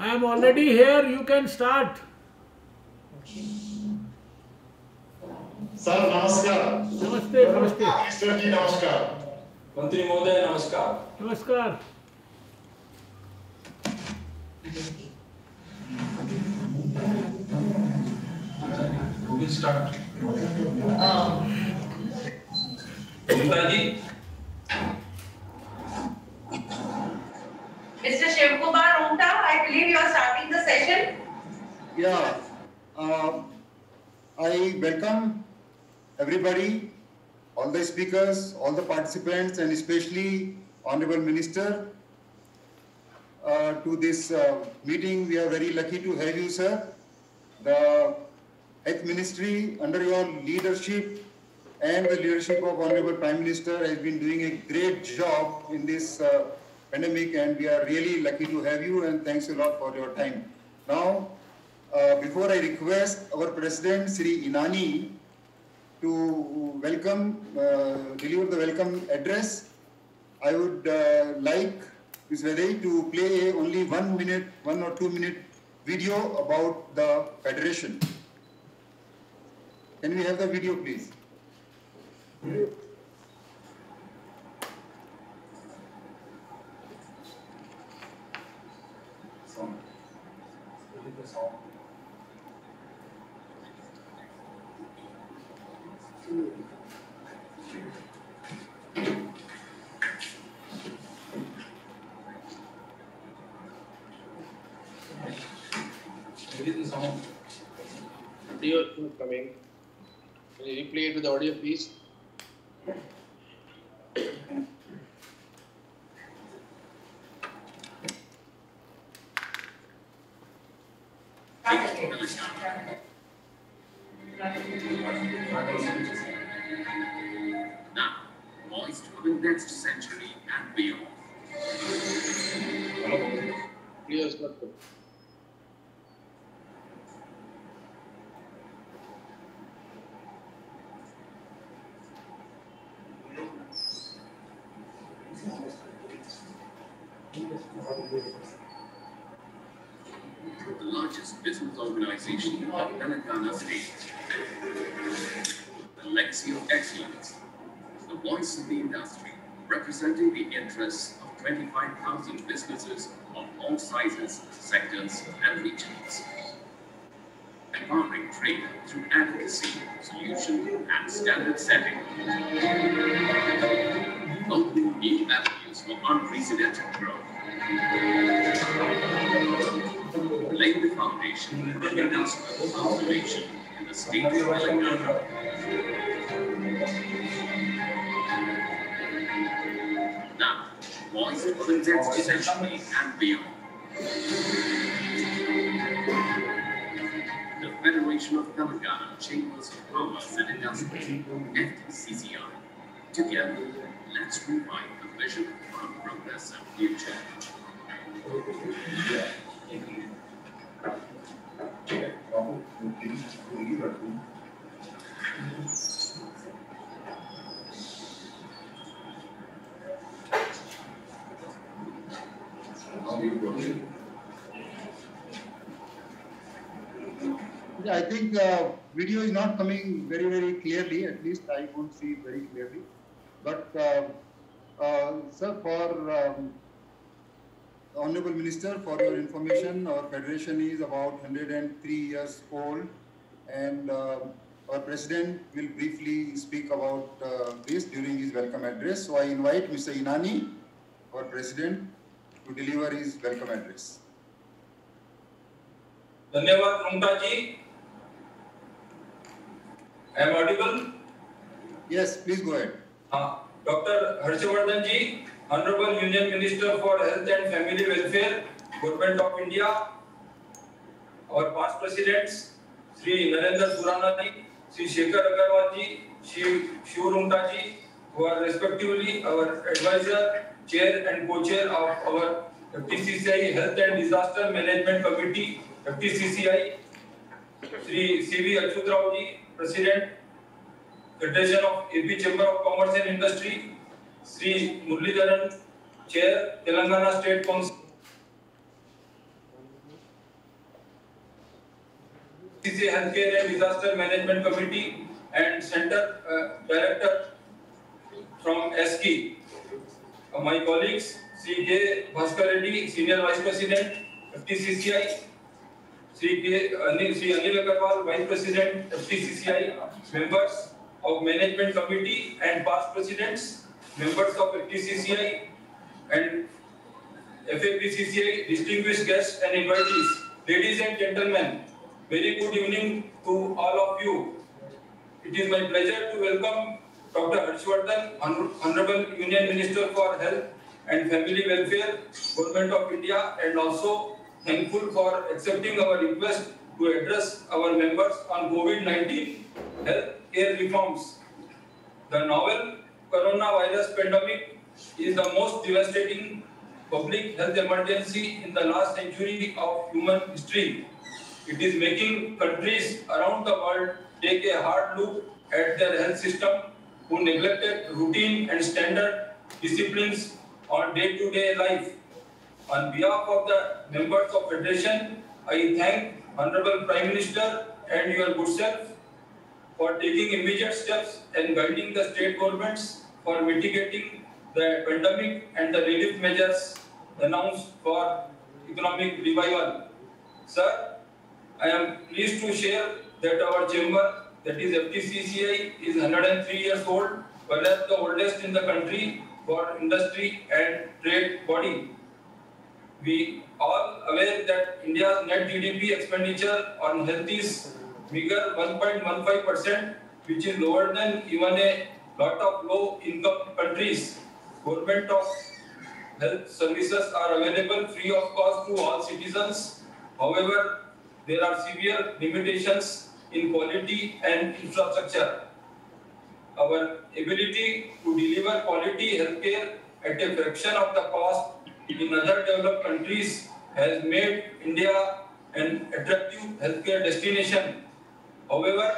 I am already here. You can start. Sir नमस्कार। नमस्ते नमस्ते। मिनिस्टर जी नमस्कार। मंत्री महोदय नमस्कार। नमस्कार। We will start. Gupta ji. Mr. Shivkumar Rungta, I believe you are starting the session. Yeah, I welcome everybody, all the speakers, all the participants, and especially Honorable Minister to this meeting. We are very lucky to have you, sir. The Health Ministry, under your leadership and the leadership of Honorable Prime Minister, has been doing a great job in this pandemic, and we are really lucky to have you, and thanks a lot for your time. Now, before I request our President, Sri Inani, to welcome, deliver the welcome address, I would like Ms. Vedai to play only 1 or 2 minute video about the Federation. Can we have the video, please? Audio is not coming. Can you replay it with the audio, please? Now, poised for the next century and beyond. Audio is not coming. The largest business organization of Telangana state. The legacy of excellence. The voice of the industry, representing the interests of 25,000 businesses of all sizes, sectors, and regions. Empowering trade through advocacy, solution, and standard setting. Opening new avenues for unprecedented growth. Laying the foundation for industrial transformation in the state of Telangana. Now, voice for the next century and beyond. The Federation of Telangana Chambers of Commerce and Industry, FTCCI. Together, let's revive the vision for a progressive future. Yeah, I think video is not coming very, very clearly. At least I won't see it very clearly. But, sir, for Honorable Minister, for your information, our federation is about 103 years old, and our President will briefly speak about this during his welcome address. So I invite Mr. Inani, our President, to deliver his welcome address. धन्यवाद रुंगटा जी. I am audible? Yes, please go ahead. Dr. Harshvardhan ji, Honorable Union Minister for Health and Family Welfare, Government of India, our past presidents, Sri Narendra Surana ji, Sri Shekhar Agarwal ji, Sri Shiv Rungta ji, who are respectively our advisor, chair and co-chair of our FTCCI Health and Disaster Management Committee, FTCCI, Sri C.V. Achyut Rao ji, President, Federation of AP Chamber of Commerce and Industry, Sri Muralidharan, Chair, Telangana State Council. FTCCI Healthcare and Disaster Management Committee and Center Director from SKI. My colleagues, Sri K. Bhaskar Reddy, Senior Vice President, FTCCI, Sri Anil Agarwal, Vice President, FTCCI, members of Management Committee and past presidents, members of FTCCI and FAPCCI, distinguished guests and invitees, ladies and gentlemen, very good evening to all of you. It is my pleasure to welcome Dr. Harshvardhan, Honorable Union Minister for Health and Family Welfare, Government of India, and also thankful for accepting our request to address our members on COVID-19 health care reforms. The novel coronavirus pandemic is the most devastating public health emergency in the last century of human history. It is making countries around the world take a hard look at their health system, who neglected routine and standard disciplines on day-to-day life. On behalf of the members of Federation, I thank Honorable Prime Minister and your good self for taking immediate steps and guiding the state governments for mitigating the pandemic and the relief measures announced for economic revival. Sir, I am pleased to share that our chamber, that is FTCCI, is 103 years old, perhaps the oldest in the country for industry and trade body. We all aware that India's net GDP expenditure on health is meager 1.15%, which is lower than even a lot of low-income countries. Government of health services are available free of cost to all citizens. However, there are severe limitations in quality and infrastructure. Our ability to deliver quality healthcare at a fraction of the cost in other developed countries has made India an attractive healthcare destination. However,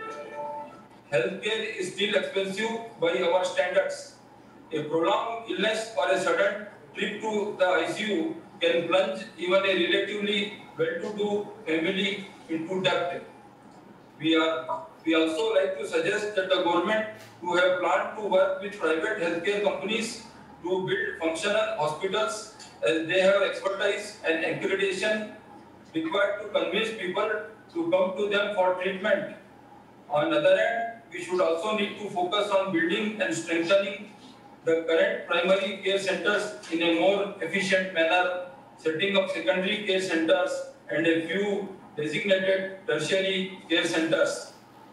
healthcare is still expensive by our standards. A prolonged illness or a sudden trip to the ICU can plunge even a relatively well-to-do family into debt. We also like to suggest that the government who have planned to work with private healthcare companies to build functional hospitals, as they have expertise and accreditation required to convince people to come to them for treatment. On the other hand, we should also need to focus on building and strengthening the current primary care centers in a more efficient manner, setting up secondary care centers and a few designated tertiary care centers.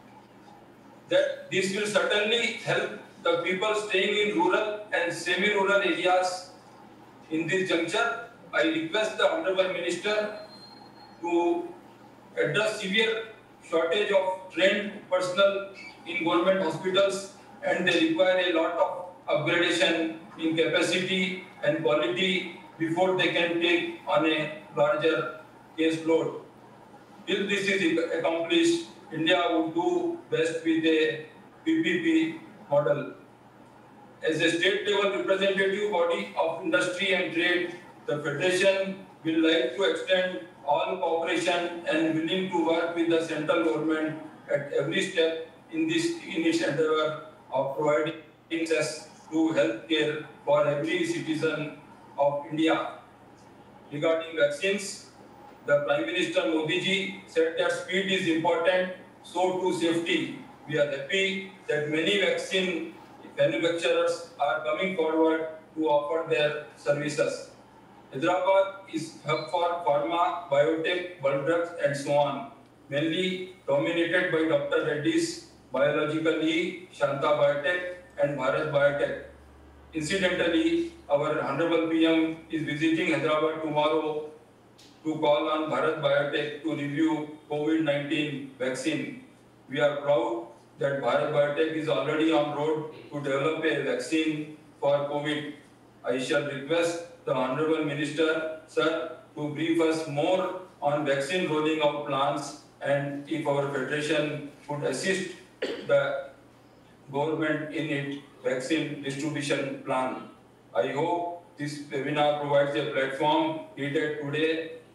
That this will certainly help the people staying in rural and semi-rural areas. In this juncture, I request the Honorable Minister to address severe shortage of trained personnel in government hospitals, and they require a lot of upgradation in capacity and quality before they can take on a larger case load. Till this is accomplished, India would do best with a PPP model. As a state-level representative body of industry and trade, the Federation will like to extend all cooperation and willing to work with the central government at every step in this endeavor of providing access to health care for every citizen of India. Regarding vaccines, the Prime Minister Modi ji said that speed is important, so too safety. We are happy that many vaccine manufacturers are coming forward to offer their services. Hyderabad is hub for pharma, biotech, bulk drugs, and so on, mainly dominated by Dr. Reddy's Biological E, Shanta Biotech, and Bharat Biotech. Incidentally, our Honorable PM is visiting Hyderabad tomorrow to call on Bharat Biotech to review COVID-19 vaccine. We are proud that Bharat Biotech is already on road to develop a vaccine for COVID. I shall request the Honorable Minister, sir, to brief us more on vaccine rolling out plans and if our Federation would assist the government in its vaccine distribution plan. I hope this webinar provides a platform needed today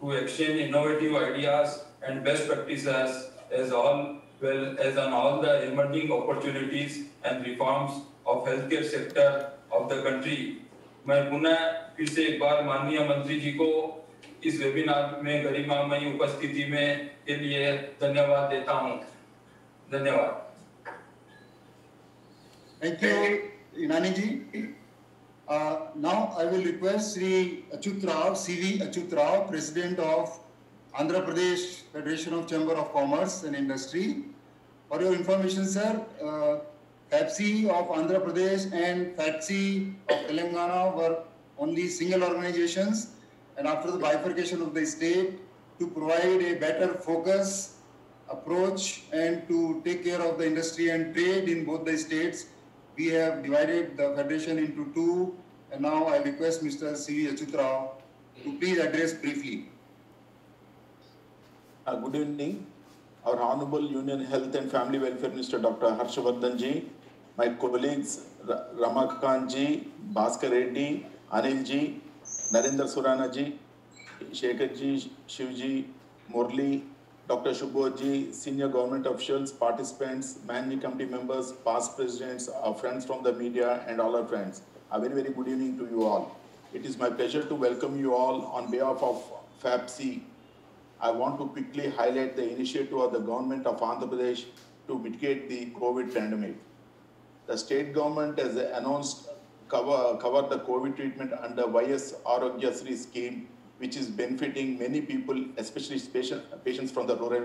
to exchange innovative ideas and best practices as well as on all the emerging opportunities and reforms of healthcare sector of the country. मैं पुनः फिर से एक बार माननीय मंत्री जी को इस webinar में गरिमामयी उपस्थिति में के लिए धन्यवाद देता हूं। धन्यवाद। Thank you, Inani ji. Now I will request Sri Achyut Rao, CV Achyut Rao, President of Andhra Pradesh Federation of Chamber of Commerce and Industry. For your information, sir, FAPSI of Andhra Pradesh and FATSI of Telangana were only single organizations, and after the bifurcation of the state, to provide a better focus, approach, and to take care of the industry and trade in both the states, we have divided the federation into two, and now I request Mr. C.V. Achyut Rao to please address briefly. Good evening. Our Honorable Union Health and Family Welfare Minister Dr. Harshavardhan ji, my colleagues Ramakant ji, Bhaskar Reddy, Anil ji, Narendra Surana ji, Shekhar ji, Shiv ji, Murli, Dr. Shubhodh ji, senior government officials, participants, managing committee members, past presidents, our friends from the media, and all our friends. A very, very good evening to you all. It is my pleasure to welcome you all on behalf of FAPSI. I want to quickly highlight the initiative of the government of Andhra Pradesh to mitigate the COVID pandemic. The state government has announced cover the COVID treatment under YS Arogya Sri scheme, which is benefiting many people, especially patients from the rural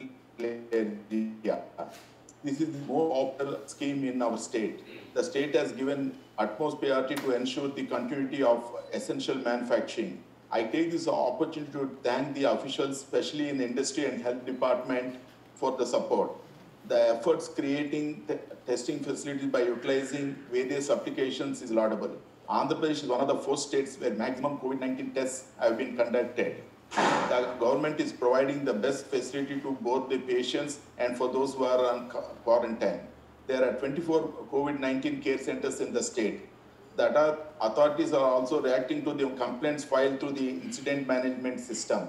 area. This is the most popular scheme in our state. The state has given utmost priority to ensure the continuity of essential manufacturing. I take this opportunity to thank the officials, especially in the industry and health department, for the support. The efforts creating testing facilities by utilizing various applications is laudable. Andhra Pradesh is one of the 4 states where maximum COVID-19 tests have been conducted. The government is providing the best facility to both the patients and for those who are on quarantine. There are 24 COVID-19 care centers in the state. The authorities are also reacting to the complaints filed through the incident management system.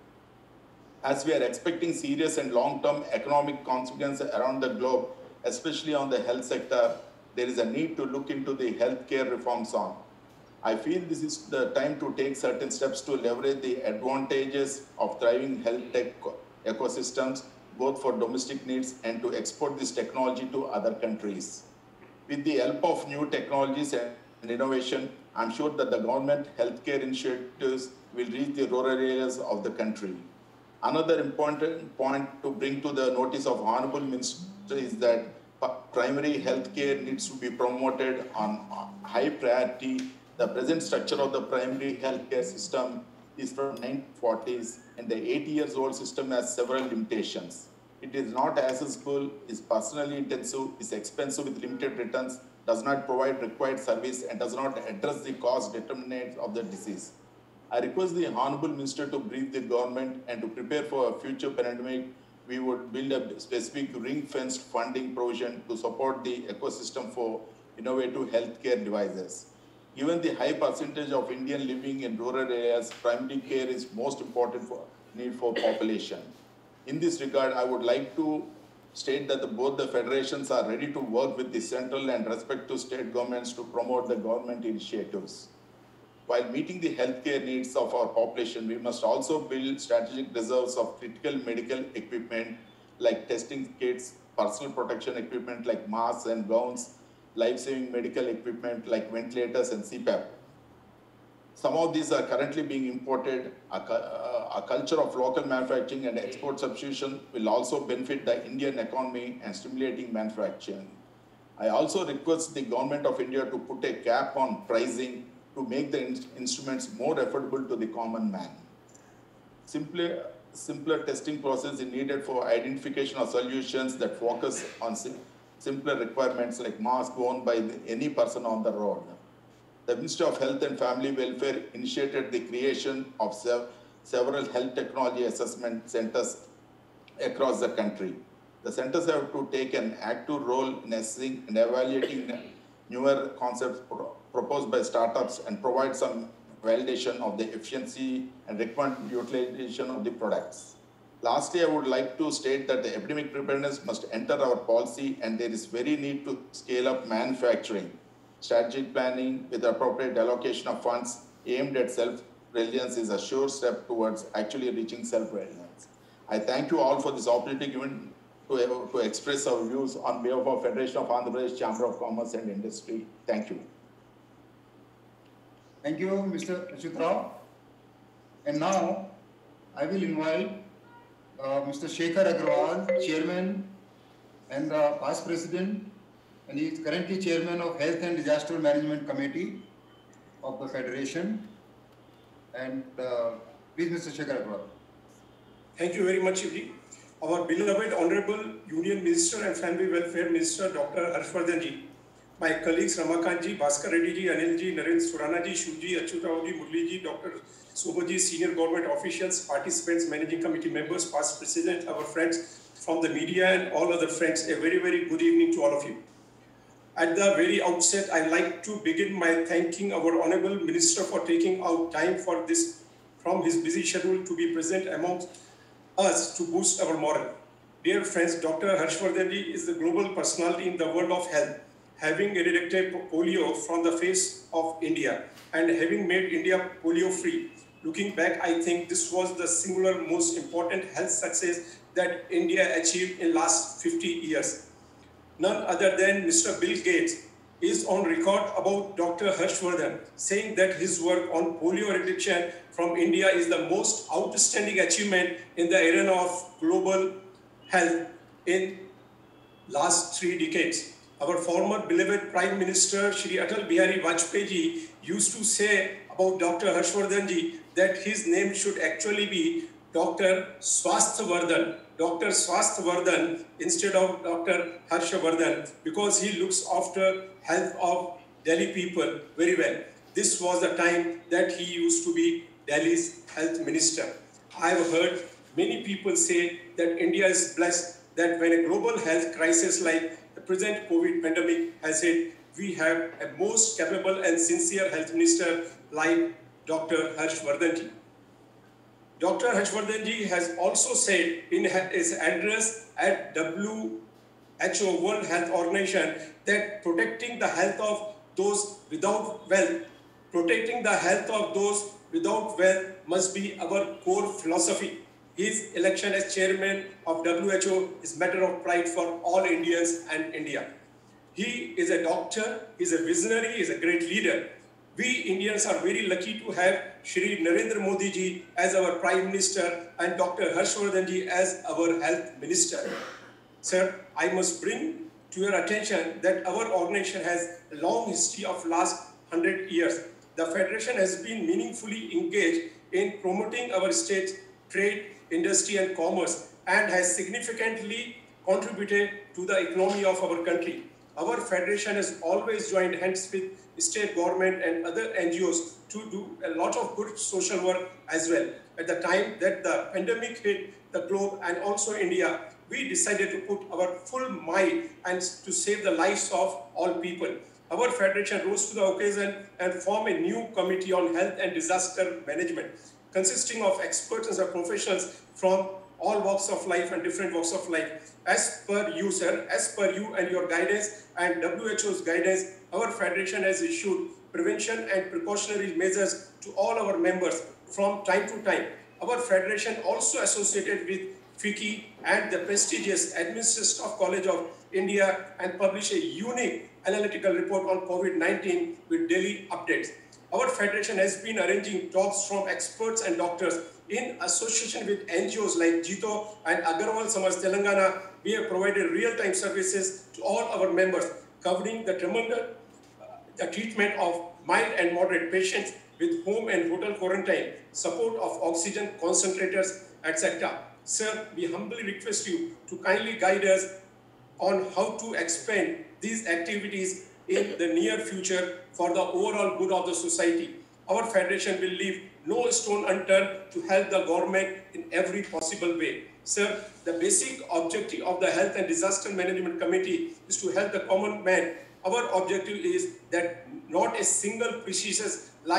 As we are expecting serious and long-term economic consequences around the globe, especially on the health sector, there is a need to look into the healthcare reforms on. I feel this is the time to take certain steps to leverage the advantages of thriving health tech ecosystems, both for domestic needs and to export this technology to other countries. With the help of new technologies and innovation, I'm sure that the government healthcare initiatives will reach the rural areas of the country. Another important point to bring to the notice of Honorable Minister is that primary healthcare needs to be promoted on high priority. The present structure of the primary healthcare system is from 1940s, and the 80-year-old system has several limitations. It is not accessible, is personally intensive, is expensive with limited returns, does not provide required service, and does not address the cause determinants of the disease. I request the Honorable Minister to brief the government and to prepare for a future pandemic. We would build a specific ring-fenced funding provision to support the ecosystem for innovative healthcare devices. Given the high percentage of Indians living in rural areas, primary care is most important need for population. In this regard, I would like to state that both the federations are ready to work with the central and respective state governments to promote the government initiatives. While meeting the healthcare needs of our population, we must also build strategic reserves of critical medical equipment like testing kits, personal protection equipment like masks and gowns, life-saving medical equipment like ventilators and CPAP. Some of these are currently being imported. A culture of local manufacturing and export substitution will also benefit the Indian economy and stimulating manufacturing. I also request the Government of India to put a cap on pricing to make the instruments more affordable to the common man. Simpler testing process is needed for identification of solutions that focus on simpler requirements like masks worn by any person on the road. The Ministry of Health and Family Welfare initiated the creation of several health technology assessment centers across the country. The centers have to take an active role in assessing and evaluating newer concepts proposed by startups and provide some validation of the efficiency and recommended utilization of the products. Lastly, I would like to state that the epidemic preparedness must enter our policy, and there is very need to scale up manufacturing, strategic planning with appropriate allocation of funds aimed at self-reliance is a sure step towards actually reaching self-reliance. I thank you all for this opportunity given to express our views on behalf of Federation of Andhra Pradesh Chamber of Commerce and Industry. Thank you. Thank you, Mr. Achyut Rao. And now, I will invite Mr. Shekhar Agrawal, Chairman and past President, and he is currently Chairman of Health and Disaster Management Committee of the Federation. And please, Mr. Shekhar Agrawal. Thank you very much, Shivji. Our beloved Honorable Union Minister and Family Welfare Minister, Dr. Harshvardhan ji, my colleagues Ramakant ji, Bhaskar Reddy ji, Anil ji, Narendra Surana ji, Shivji, Achyut Rao ji, Murli ji, Dr. Subodh ji, senior government officials, participants, managing committee members, past president, our friends from the media and all other friends, a very, very good evening to all of you. At the very outset, I'd like to begin by thanking our Honorable Minister for taking out time for this from his busy schedule to be present amongst us to boost our morale. Dear friends, Dr. Harshvardhan ji is the global personality in the world of health, having eradicated polio from the face of India and having made India polio free. Looking back, I think this was the singular most important health success that India achieved in last 50 years. None other than Mr. Bill Gates is on record about Dr. Harshvardhan, saying that his work on polio eradication from India is the most outstanding achievement in the arena of global health in last 3 decades. Our former beloved Prime Minister Shri Atal Bihari Vajpayee ji used to say about Dr. Harshvardhan ji that his name should actually be Dr. Swasthvardhan, Dr. Swasthvardhan instead of Dr. Harshavardhan, because he looks after health of Delhi people very well. This was the time that he used to be Delhi's health minister. I have heard many people say that India is blessed that when a global health crisis like the present COVID pandemic has hit, we have a most capable and sincere health minister like Dr. Harshvardhan ji. Dr. Harshvardhan ji has also said in his address at WHO World Health Organization that protecting the health of those without wealth, must be our core philosophy. His election as chairman of WHO is matter of pride for all Indians and India. He is a doctor, he is a visionary, he is a great leader. We Indians are very lucky to have Shri Narendra Modi ji as our Prime Minister and Dr. Harshvardhan ji as our Health Minister. Sir, I must bring to your attention that our organization has a long history of last 100 years. The Federation has been meaningfully engaged in promoting our state's trade, industry and commerce and has significantly contributed to the economy of our country. Our Federation has always joined hands with state government and other NGOs to do a lot of good social work as well. At the time that the pandemic hit the globe and also India, we decided to put our full might and to save the lives of all people. Our Federation rose to the occasion and formed a new committee on health and disaster management, consisting of experts and professionals from all walks of life and different walks of life. As per you, sir, as per you and your guidance and WHO's guidance, our Federation has issued prevention and precautionary measures to all our members from time to time. Our Federation also associated with FICCI and the prestigious Administrative Staff College of India and published a unique analytical report on COVID-19 with daily updates. Our Federation has been arranging talks from experts and doctors in association with NGOs like Jito and Agarwal Samaj Telangana. We have provided real-time services to all our members, covering the treatment of mild and moderate patients with home and hotel quarantine, support of oxygen concentrators, etc. Sir, we humbly request you to kindly guide us on how to expand these activities in the near future for the overall good of the society. Our Federation will leave no stone unturned to help the government in every possible way. Sir, the basic objective of the Health and Disaster Management Committee is to help the common man. Our objective is that not a single precious life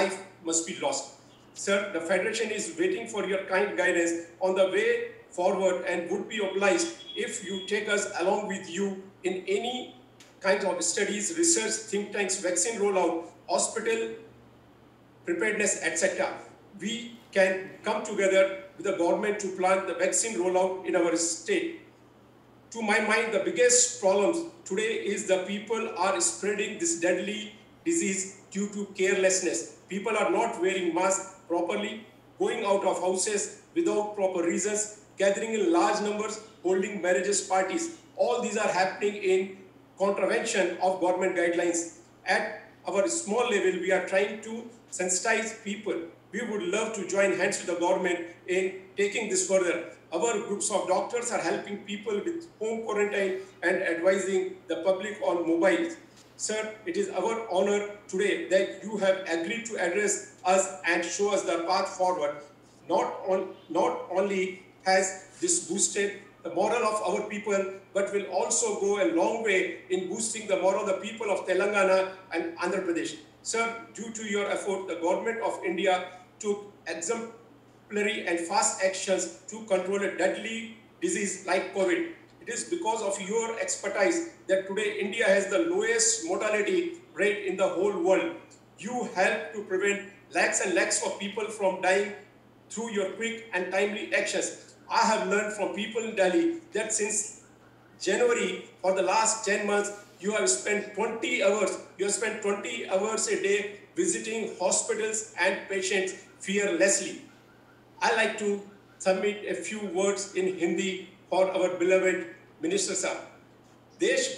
must be lost. Sir, the Federation is waiting for your kind guidance on the way forward and would be obliged if you take us along with you in any kind of studies, research, think tanks, vaccine rollout, hospital preparedness, etc. We can come together with the government to plan the vaccine rollout in our state. To my mind, the biggest problem today is the people are spreading this deadly disease due to carelessness. People are not wearing masks properly, going out of houses without proper reasons, gathering in large numbers, holding marriages parties. All these are happening in contravention of government guidelines. At our small level, we are trying to sensitize people. We would love to join hands with the government in taking this further. Our groups of doctors are helping people with home quarantine and advising the public on mobiles. Sir, it is our honor today that you have agreed to address us and show us the path forward. Not only has this boosted the moral of our people, but will also go a long way in boosting the moral of the people of Telangana and Andhra Pradesh. Sir, due to your effort, the government of India took exemplary and fast actions to control a deadly disease like COVID. It is because of your expertise that today India has the lowest mortality rate in the whole world. You help to prevent lakhs and lakhs of people from dying through your quick and timely actions. I have learned from people in Delhi that since January, for the last 10 months, you have spent 20 hours. You have spent 20 hours a day visiting hospitals and patients fearlessly. I like to submit a few words in Hindi for our beloved Minister Sir. देश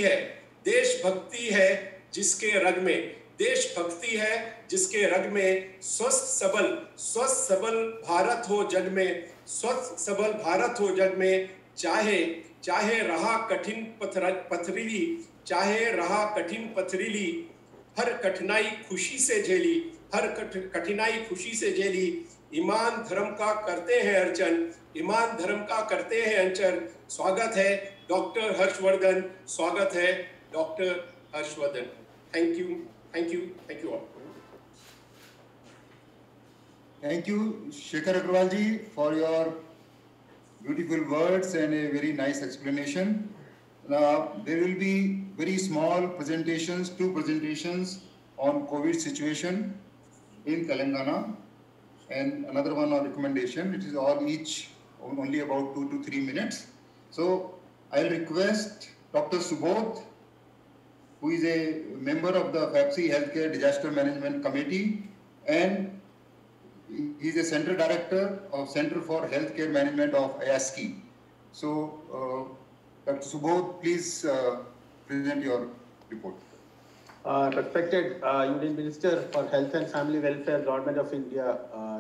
भक्ति है जिसके रग में, देश भक्ति है जिसके रग में, स्वस्थ सबल भारत हो जग में, स्वस्थ सबल भारत हो जग में, चाहे रहा कठिन पथरीली, चाहे रहा कठिन पथरीली, हर कठिनाई खुशी से झेली, हर कठिनाई खुशी से झेली, ईमान धर्म का करते हैं अर्चन, ईमान धर्म का करते हैं अर्चन। स्वागत है डॉक्टर हर्षवर्धन, स्वागत है doctor Harshvardhan. Thank you all. Thank you, Shekhar Agrawal ji, for your beautiful words and a very nice explanation. There will be very small presentations, 2 presentations on COVID situation in Telangana and another one on recommendation. It is all each only about 2 to 3 minutes. So I'll request Dr. Subodh, who is a member of the FAPSI Healthcare Disaster Management Committee, and he is a Central Director of Center for Healthcare Management of IASCI. So, Dr. Subodh, please present your report. Respected Union Minister for Health and Family Welfare, Government of India,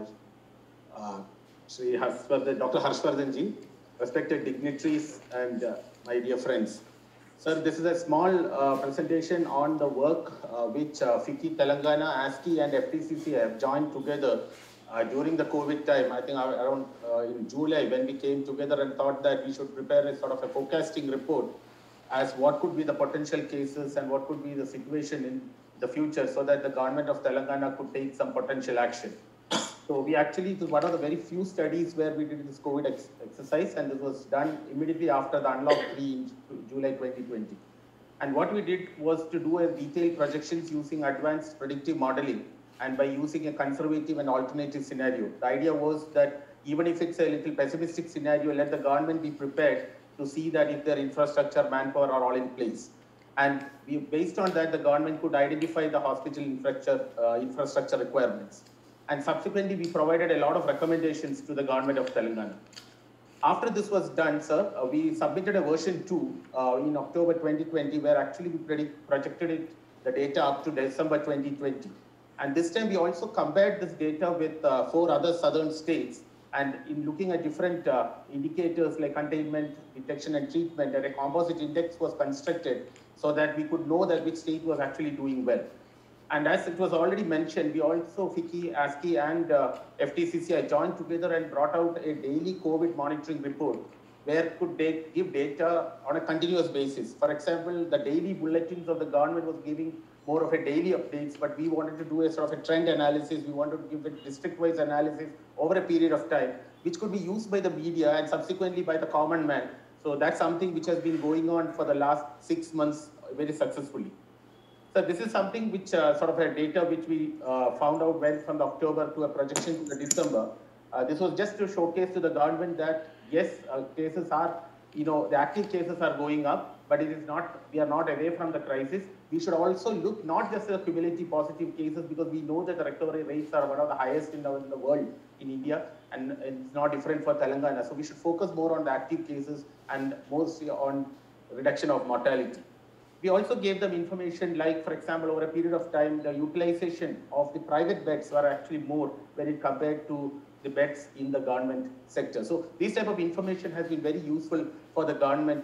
Dr. Harshvardhan ji, respected dignitaries and my dear friends. Sir, this is a small presentation on the work which FICCI Telangana, ASCI and FTCC have joined together during the COVID time. I think around in July, when we came together and thought that we should prepare a sort of a forecasting report as what could be the potential cases and what could be the situation in the future, so that the government of Telangana could take some potential action. So we actually, it was one of the very few studies where we did this COVID exercise, and this was done immediately after the Unlock 3 in July 2020. And what we did was to do a detailed projections using advanced predictive modeling and by using a conservative and alternative scenario. The idea was that even if it's a little pessimistic scenario, let the government be prepared to see that if their infrastructure, manpower are all in place. And based on that, the government could identify the hospital infrastructure requirements. And subsequently, we provided a lot of recommendations to the government of Telangana. After this was done, sir, we submitted a version 2 in October 2020, where actually we projected the data up to December 2020. And this time we also compared this data with 4 other southern states, and in looking at different indicators like containment, detection and treatment, and a composite index was constructed so that we could know that which state was actually doing well. And as it was already mentioned, we also, FICCI, ASCI and FTCCI joined together and brought out a daily COVID monitoring report where could they give data on a continuous basis. For example, the daily bulletins of the government was giving more of a daily updates, but we wanted to do a sort of a trend analysis. We wanted to give a district-wise analysis over a period of time, which could be used by the media and subsequently by the common man. So that's something which has been going on for the last 6 months very successfully. So this is something which sort of a data which we found out went from the October to a projection to the December. This was just to showcase to the government that yes, cases are, the active cases are going up, but it is not, we are not away from the crisis. We should also look not just at the cumulative positive cases, because we know that the recovery rates are one of the highest in the world in India, and it's not different for Telangana. So we should focus more on the active cases and mostly on reduction of mortality. We also gave them information like, for example, over a period of time, the utilization of the private beds were actually more when it compared to the beds in the government sector. So this type of information has been very useful for the government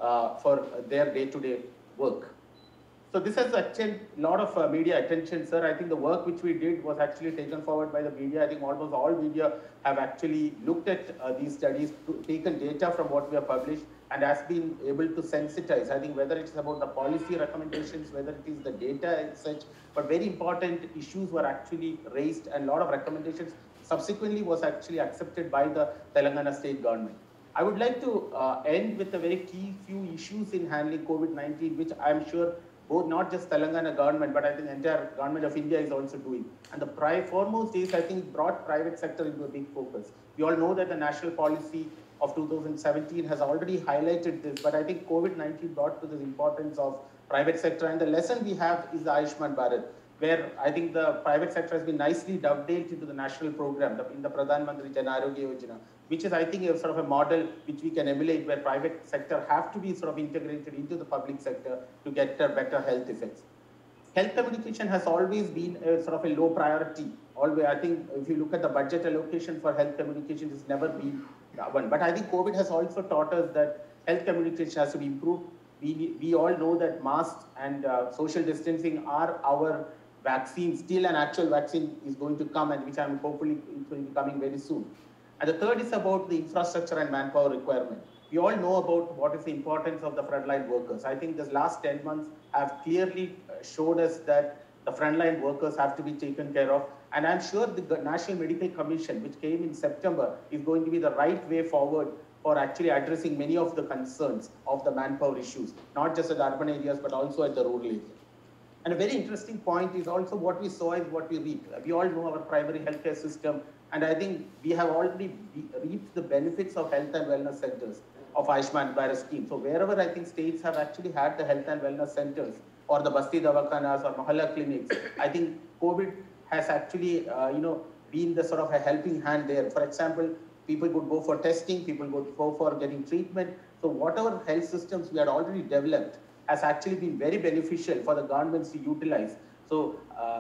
for their day-to-day work. So this has actually a lot of media attention, sir. I think the work which we did was actually taken forward by the media. I think almost all media have actually looked at these studies, taken data from what we have published, and has been able to sensitize. I think whether it's about the policy recommendations, whether it is the data and such, but very important issues were actually raised, and a lot of recommendations subsequently was actually accepted by the Telangana state government. I would like to end with a very key few issues in handling COVID-19, which I'm sure both not just Telangana government, but I think the entire government of India is also doing. And the foremost is, I think, brought private sector into a big focus. We all know that the national policy of 2017 has already highlighted this, but I think COVID-19 brought to the importance of private sector. And the lesson we have is the Ayushman Bharat, where I think the private sector has been nicely dovetailed into the national program in the Pradhan Mantri Jan Arogya Yojana, which is, I think, a sort of a model which we can emulate, where private sector have to be sort of integrated into the public sector to get better health effects. Health communication has always been a sort of a low priority. Always, I think if you look at the budget allocation for health communication, it's never been one. But I think COVID has also taught us that health communication has to be improved. We all know that masks and social distancing are our vaccine. Still an actual vaccine is going to come, and which I'm hopefully going to be coming very soon. And the third is about the infrastructure and manpower requirement. We all know about what is the importance of the frontline workers. I think this last 10 months have clearly showed us that the frontline workers have to be taken care of. And I'm sure the National Medical Commission, which came in September, is going to be the right way forward for actually addressing many of the concerns of the manpower issues, not just at the urban areas, but also at the rural areas. And a very interesting point is also what we saw is what we reaped. We all know our primary healthcare system, and I think we have already reaped the benefits of health and wellness centers of Ayushman Bharat scheme. So wherever I think states have actually had the health and wellness centers or the Basti Davakhanas or Mohalla clinics, I think COVID has actually, been the sort of a helping hand there. For example, people could go for testing, people could go for getting treatment. So whatever health systems we had already developed has actually been very beneficial for the governments to utilize. So,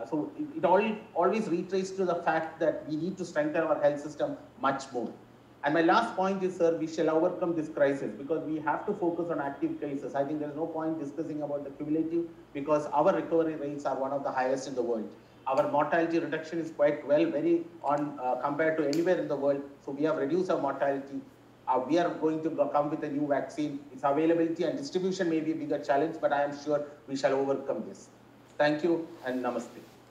it always retraces to the fact that we need to strengthen our health system much more. And my last point is, sir, we shall overcome this crisis because we have to focus on active cases. I think there's no point discussing about the cumulative because our recovery rates are one of the highest in the world. Our mortality reduction is quite well, very on compared to anywhere in the world. So we have reduced our mortality. We are going to come with a new vaccine. Its availability and distribution may be a bigger challenge, but I am sure we shall overcome this. Thank you and namaste.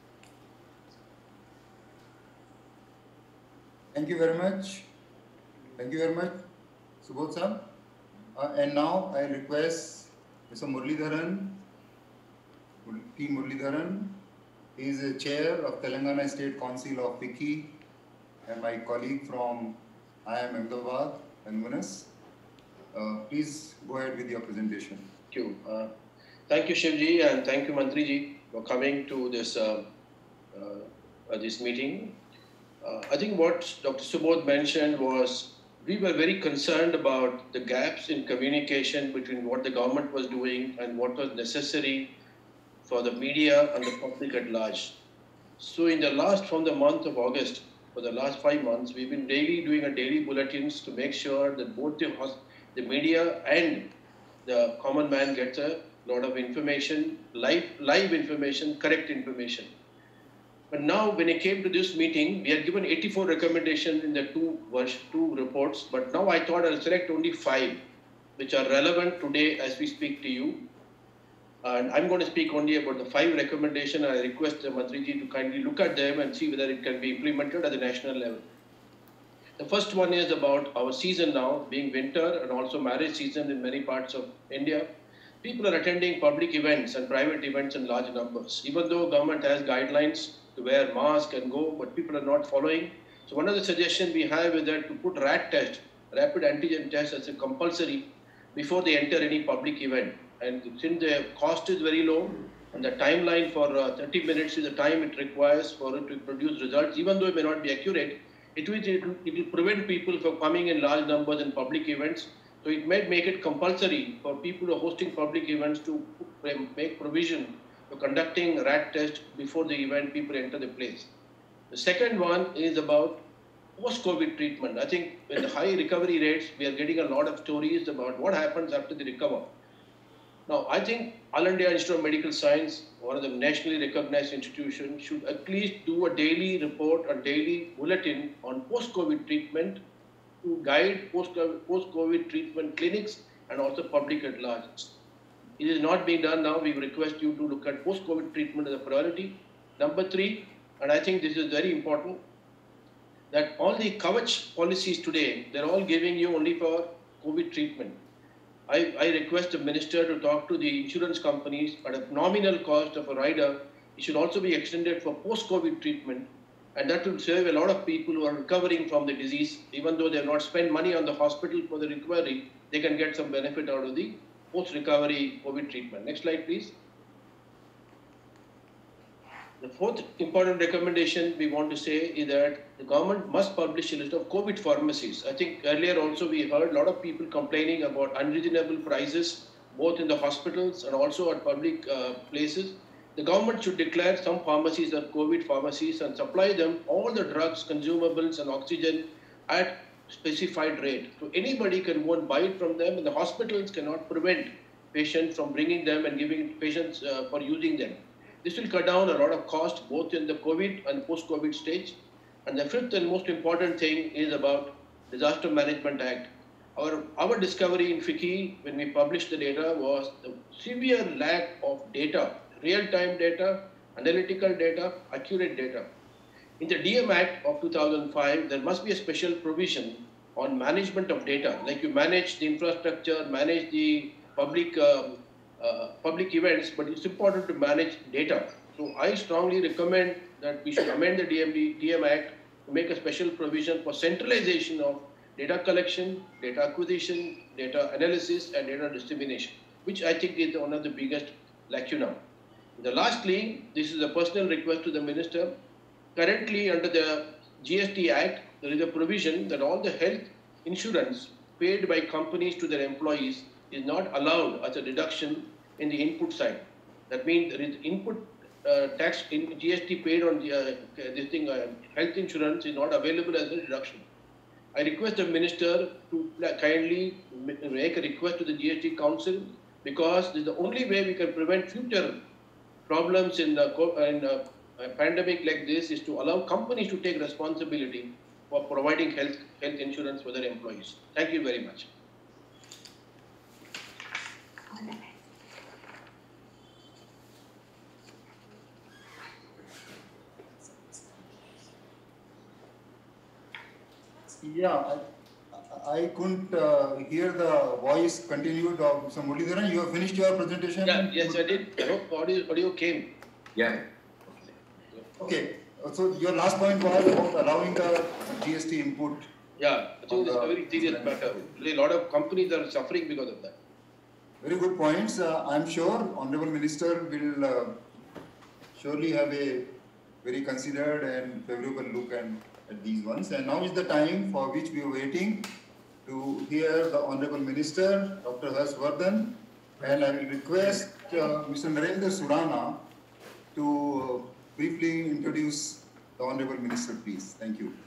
Thank you very much. Thank you very much, Subodh sir. And now I request Mr. Muralidharan, T. Muralidharan. He is the chair of Telangana State Council of FICCI and my colleague from IIM Ahmedabad and Munas. Please go ahead with your presentation. Thank you. Thank you, Shivji, and thank you, Mantriji, for coming to this this meeting. I think what Dr. Subodh mentioned was we were very concerned about the gaps in communication between what the government was doing and what was necessary for the media and the public at large. So from the month of August, for the last 5 months, we've been doing a daily bulletins to make sure that both the media and the common man gets a lot of information, live information, correct information. But now when it came to this meeting, we had given 84 recommendations in the two reports, but now I thought I'll select only 5, which are relevant today as we speak to you. And I'm going to speak only about the 5 recommendations. I request Mantriji to kindly look at them and see whether it can be implemented at the national level. The first one is about our season now, being winter and also marriage season in many parts of India. People are attending public events and private events in large numbers. Even though government has guidelines to wear mask and go, but people are not following. So one of the suggestions we have is that to put RAT test, rapid antigen test, as a compulsory before they enter any public event. And since the cost is very low and the timeline for 30 minutes is the time it requires for it to produce results, even though it may not be accurate, it will prevent people from coming in large numbers in public events. So it may make it compulsory for people who are hosting public events to make provision for conducting RAT test before the event people enter the place. The second one is about post-COVID treatment. I think with the high recovery rates, we are getting a lot of stories about what happens after they recover. Now, I think All India Institute of Medical Science, one of the nationally recognized institutions, should at least do a daily report, a daily bulletin on post-COVID treatment to guide post-COVID treatment clinics and also public at large. It is not being done now. We request you to look at post-COVID treatment as a priority. Number 3, and I think this is very important, that all the Kavach policies today, they're all giving you only for COVID treatment. I request the minister to talk to the insurance companies at a nominal cost of a rider. It should also be extended for post-COVID treatment, and that will save a lot of people who are recovering from the disease. Even though they have not spent money on the hospital for the recovery, they can get some benefit out of the post-recovery COVID treatment. Next slide, please. The fourth important recommendation we want to say is that the government must publish a list of COVID pharmacies. I think earlier also we heard a lot of people complaining about unreasonable prices, both in the hospitals and also at public places. The government should declare some pharmacies as COVID pharmacies and supply them all the drugs, consumables and oxygen at specified rate. So anybody can go and buy it from them, and the hospitals cannot prevent patients from bringing them and giving patients for using them. This will cut down a lot of cost both in the COVID and post-COVID stage. And the fifth and most important thing is about Disaster Management Act. Our discovery in FICCI when we published the data was the severe lack of data, real-time data, analytical data, accurate data. In the DM Act of 2005, there must be a special provision on management of data, like you manage the infrastructure, manage the public events, but it's important to manage data. So I strongly recommend that we should amend the DM Act to make a special provision for centralization of data collection, data acquisition, data analysis, and data dissemination, which I think is one of the biggest lacuna. Lastly, this is a personal request to the minister. Currently, under the GST Act, there is a provision that all the health insurance paid by companies to their employees is not allowed as a deduction in the input side. That means there is input tax in GST paid on health insurance is not available as a deduction. I request the minister to kindly make a request to the GST Council, because this is the only way we can prevent future problems in a pandemic like this, is to allow companies to take responsibility for providing health insurance for their employees. Thank you very much. Yeah, I couldn't hear the voice continued of Mr. Muralidharan. You have finished your presentation? Yeah, yes, I did. I hope audio came. Yeah. Okay, so your last point was about allowing the GST input. Yeah, I think it's a very serious matter. A lot of companies are suffering because of that. Very good points. I'm sure Honorable Minister will surely have a very considered and favorable look at these ones. And now is the time for which we are waiting to hear the Honorable Minister, Dr. Harsh Vardhan. And I will request Mr. Narendra Surana to briefly introduce the Honorable Minister, please. Thank you.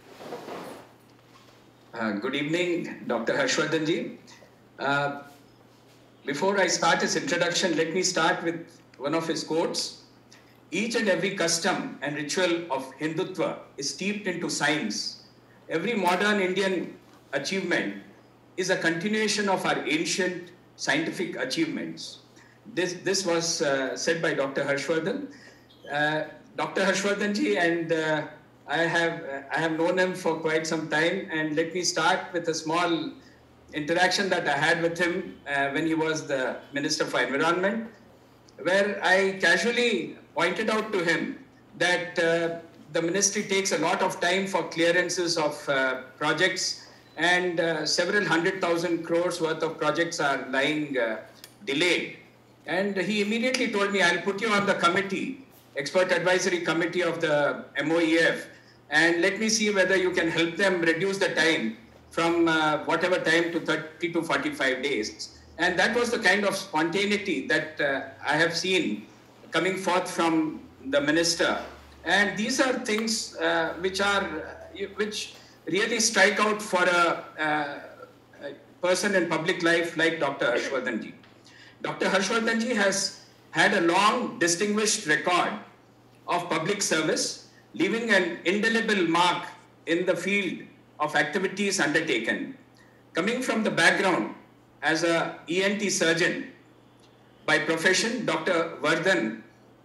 Good evening, Dr. Harsh Vardhan ji. Before I start his introduction, let me start with one of his quotes. Each and every custom and ritual of Hindutva is steeped into science. Every modern Indian achievement is a continuation of our ancient scientific achievements. This was said by Dr. Harshvardhan. Dr. Harshvardhan ji, and I have known him for quite some time, and let me start with a small interaction that I had with him when he was the Minister for Environment, where I casually pointed out to him that the ministry takes a lot of time for clearances of projects, and several 100,000 crores worth of projects are lying delayed. And he immediately told me, I'll put you on the committee, expert advisory committee of the MOEF, and let me see whether you can help them reduce the time from whatever time to 30 to 45 days. And that was the kind of spontaneity that I have seen coming forth from the minister. And these are things which really strike out for a person in public life like Dr. Harshvardhan ji. Dr. Harshvardhan ji has had a long, distinguished record of public service, leaving an indelible mark in the field of activities undertaken. Coming from the background as a ENT surgeon by profession, Dr. Vardhan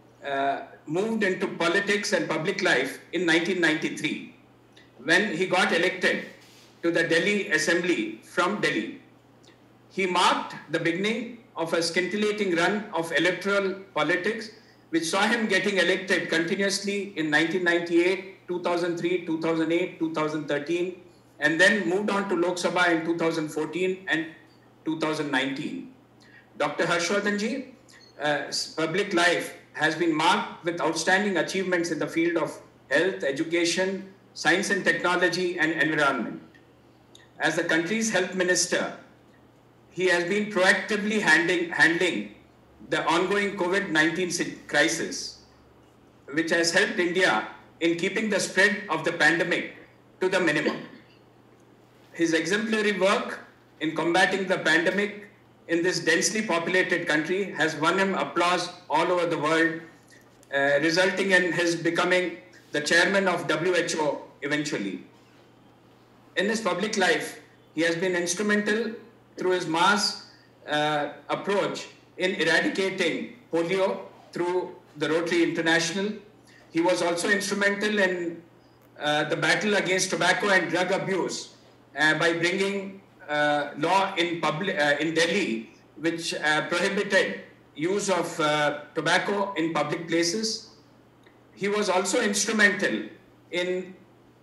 moved into politics and public life in 1993 when he got elected to the Delhi Assembly from Delhi. He marked the beginning of a scintillating run of electoral politics, which saw him getting elected continuously in 1998, 2003, 2008, 2013, and then moved on to Lok Sabha in 2014 and 2019. Dr. Harshvardhan ji's public life has been marked with outstanding achievements in the field of health, education, science and technology, and environment. As the country's health minister, he has been proactively handling the ongoing COVID-19 crisis, which has helped India in keeping the spread of the pandemic to the minimum. His exemplary work in combating the pandemic in this densely populated country has won him applause all over the world, resulting in his becoming the chairman of WHO eventually. In his public life, he has been instrumental through his mass approach in eradicating polio through the Rotary International. He was also instrumental in the battle against tobacco and drug abuse by bringing law in Delhi, which prohibited use of tobacco in public places. He was also instrumental in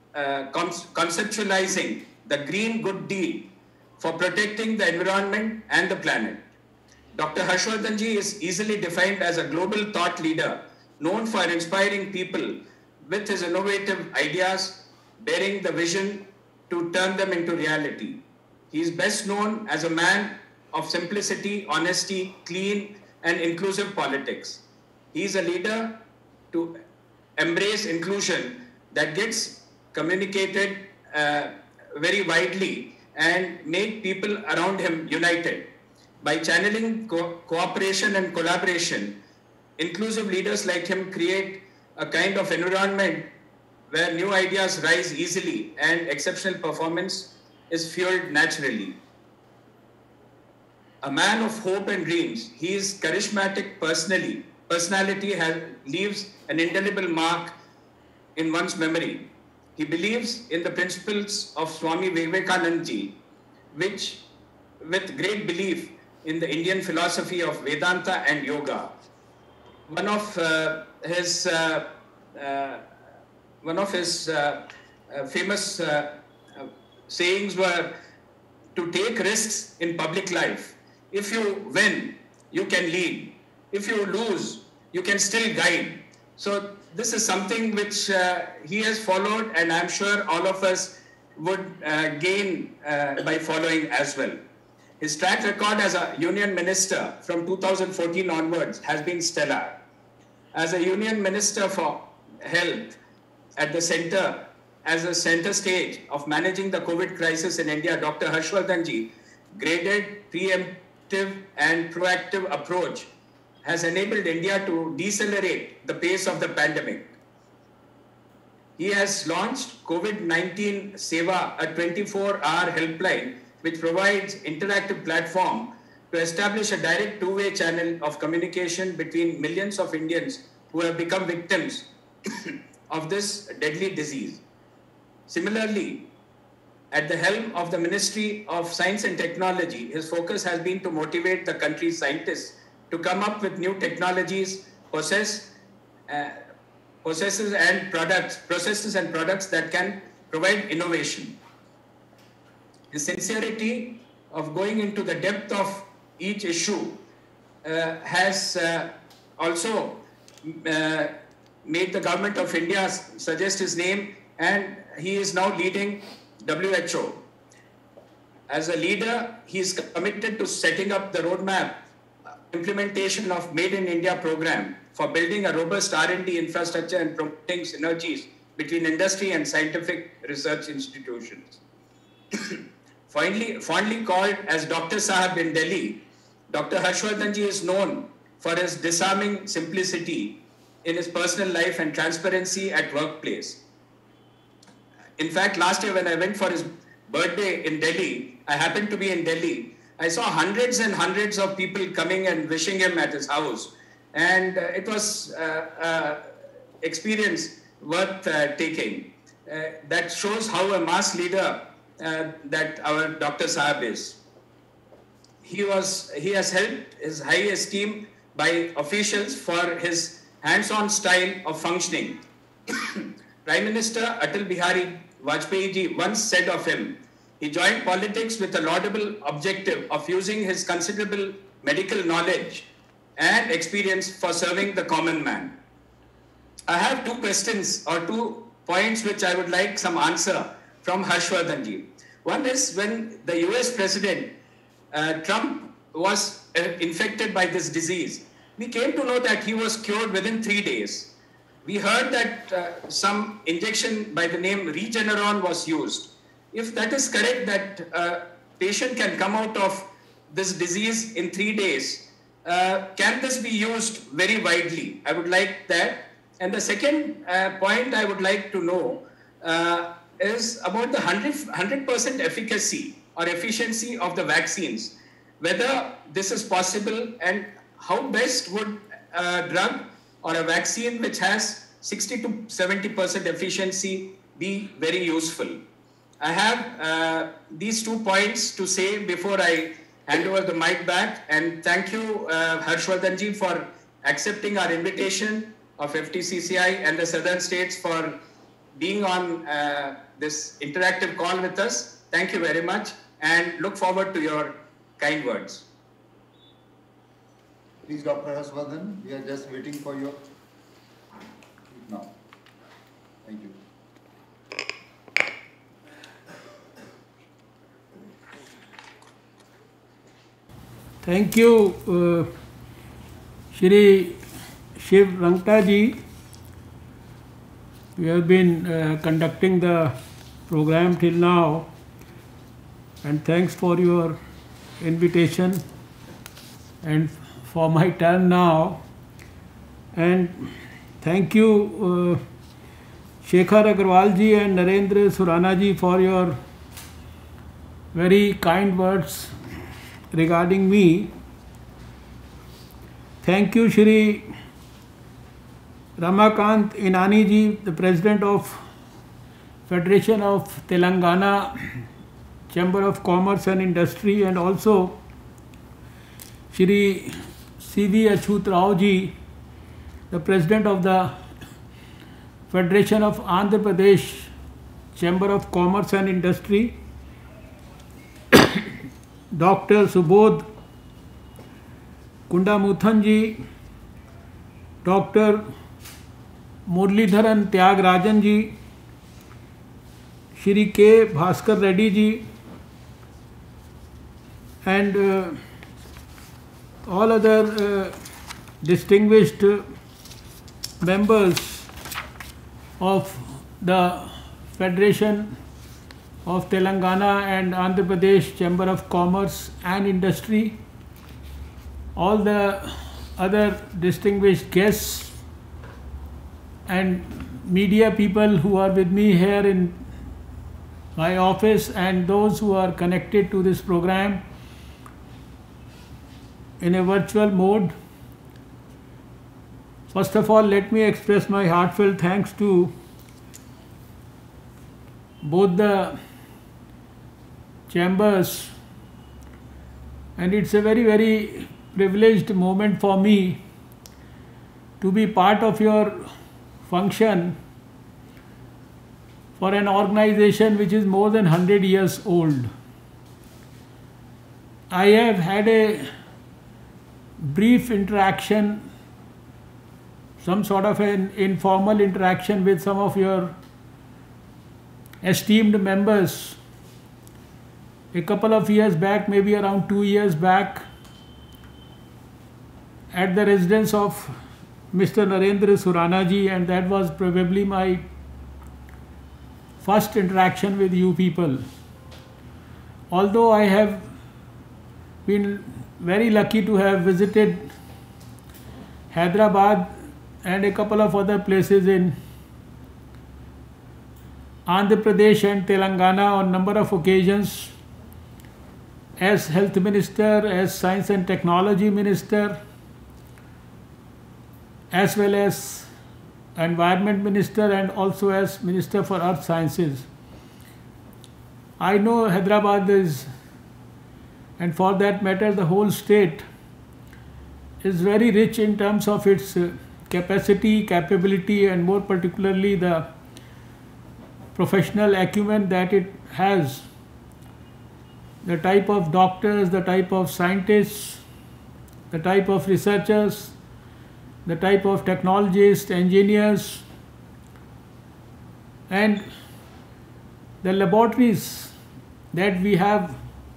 conceptualizing the Green Good Deal for protecting the environment and the planet. Dr. Harshvardhan ji is easily defined as a global thought leader, known for inspiring people with his innovative ideas, bearing the vision to turn them into reality. He is best known as a man of simplicity, honesty, clean and inclusive politics. He is a leader to embrace inclusion that gets communicated very widely and make people around him united. By channeling cooperation and collaboration, inclusive leaders like him create a kind of environment where new ideas rise easily and exceptional performance is fueled naturally. A man of hope and dreams, he is charismatic personality leaves an indelible mark in one's memory. He believes in the principles of Swami Vivekananda ji, which with great belief in the Indian philosophy of Vedanta and Yoga. One of his famous sayings were to take risks in public life. If you win, you can lead. If you lose, you can still guide. So this is something which he has followed, and I'm sure all of us would gain by following as well. His track record as a union minister from 2014 onwards has been stellar. As a union minister for health at the center, as a center stage of managing the COVID crisis in India, Dr. Harshvardhan ji graded, preemptive and proactive approach has enabled India to decelerate the pace of the pandemic. He has launched COVID-19 Seva, a 24-hour helpline which provides interactive platform to establish a direct two-way channel of communication between millions of Indians who have become victims of this deadly disease. Similarly, at the helm of the Ministry of Science and Technology, his focus has been to motivate the country's scientists to come up with new technologies, processes and products that can provide innovation. His sincerity of going into the depth of each issue has also made the government of India suggest his name, and he is now leading WHO. As a leader, he is committed to setting up the roadmap implementation of Made in India program for building a robust R&D infrastructure and promoting synergies between industry and scientific research institutions. Fondly called as Dr. Sahab in Delhi, Dr. Harshvardhan ji is known for his disarming simplicity in his personal life and transparency at workplace. In fact, last year when I went for his birthday in Delhi, I happened to be in Delhi. I saw hundreds and hundreds of people coming and wishing him at his house. And it was experience worth taking. That shows how a mass leader that our Dr. Sahab is. He has held his high esteem by officials for his hands-on style of functioning. Prime Minister Atal Bihari Vajpayee ji once said of him, he joined politics with a laudable objective of using his considerable medical knowledge and experience for serving the common man. I have two questions or 2 points which I would like some answer from Harshvardhan ji. One is, when the US President Trump was infected by this disease, we came to know that he was cured within 3 days. We heard that some injection by the name Regeneron was used. If that is correct, that a patient can come out of this disease in 3 days, can this be used very widely? I would like that. And the second point I would like to know is about the 100% efficacy or efficiency of the vaccines, whether this is possible, and how best would a drug or a vaccine which has 60 to 70% efficiency be very useful. I have these 2 points to say before I hand over the mic back, and thank you Harshvardhan ji for accepting our invitation of FTCCI and the Southern States for being on this interactive call with us. Thank you very much, and look forward to your kind words. Please, Dr. Harshvardhan, we are just waiting for your now. Thank you. Thank you, Shri Shiv Rangta ji. We have been conducting the program till now, and thanks for your invitation and for my turn now. And thank you Shekhar Agarwal ji and Narendra Surana ji for your very kind words regarding me. Thank you Shri Ramakant Inani ji, the President of Federation of Telangana Chamber of Commerce and Industry, and also Shri C.V. Achut Rao ji, the President of the Federation of Andhra Pradesh Chamber of Commerce and Industry, Dr. Subodh Kundamuthan ji, Dr. Murlidharan Tyagarajan ji, Shri K. Bhaskar Reddy ji, and all other distinguished members of the Federation of Telangana and Andhra Pradesh Chamber of Commerce and Industry, all the other distinguished guests and media people who are with me here in my office, and those who are connected to this program. in a virtual mode. First of all, let me express my heartfelt thanks to both the chambers, and it's a very, very privileged moment for me to be part of your function for an organization which is more than 100 years old. I have had a brief interaction, some sort of an informal interaction with some of your esteemed members a couple of years back, maybe around 2 years back, at the residence of Mr. Narendra Surana ji, and that was probably my first interaction with you people. Although I have been very lucky to have visited Hyderabad and a couple of other places in Andhra Pradesh and Telangana on number of occasions as Health Minister, as Science and Technology Minister, as well as Environment Minister, and also as Minister for Earth Sciences. I know Hyderabad is, and for that matter the whole state, is very rich in terms of its capacity, capability, and more particularly the professional acumen that it has, the type of doctors, the type of scientists, the type of researchers, the type of technologists, engineers, and the laboratories that we have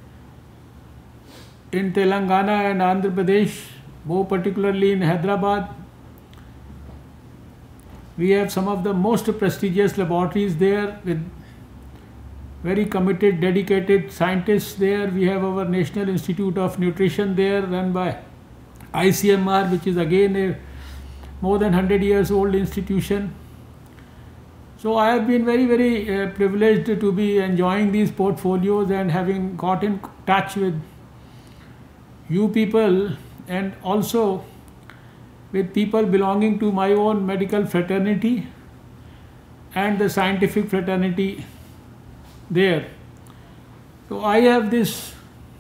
in Telangana and Andhra Pradesh, more particularly in Hyderabad. We have some of the most prestigious laboratories there with very committed, dedicated scientists there. We have our National Institute of Nutrition there, run by ICMR, which is again a more than 100 years old institution. So I have been very, very privileged to be enjoying these portfolios and having got in touch with you people, and also with people belonging to my own medical fraternity and the scientific fraternity there. So I have this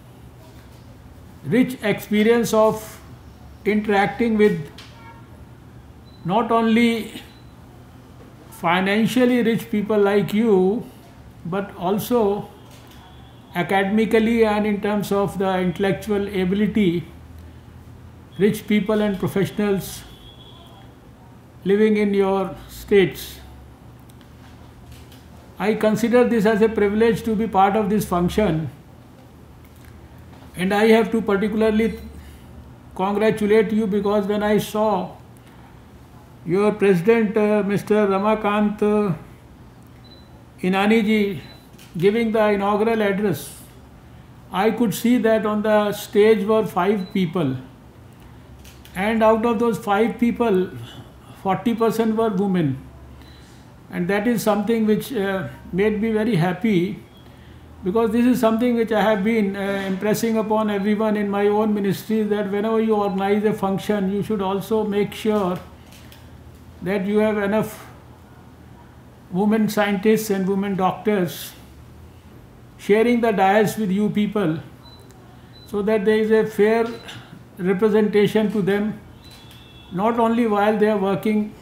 rich experience of interacting with not only financially rich people like you, but also academically and in terms of the intellectual ability, rich people and professionals living in your states. I consider this as a privilege to be part of this function, and I have to particularly congratulate you, because when I saw your President Mr. Ramakant Inani ji giving the inaugural address, I could see that on the stage were 5 people, and out of those 5 people, 40% were women, and that is something which made me very happy, because this is something which I have been impressing upon everyone in my own ministry, that whenever you organize a function, you should also make sure that you have enough women scientists and women doctors sharing the dais with you people, so that there is a fair representation to them, not only while they are working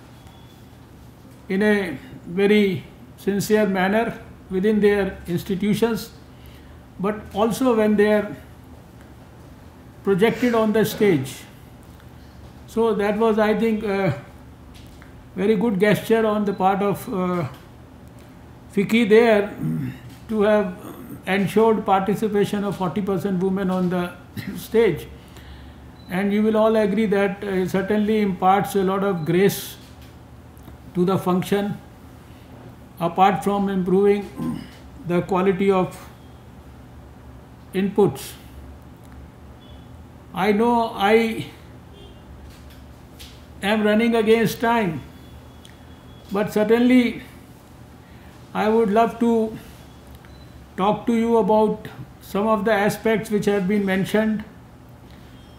in a very sincere manner within their institutions, but also when they are projected on the stage. So that was, I think, a very good gesture on the part of FICCI there to have ensured participation of 40% women on the stage. And you will all agree that it certainly imparts a lot of grace to the function, apart from improving the quality of inputs. I know I am running against time, but certainly I would love to talk to you about some of the aspects which have been mentioned,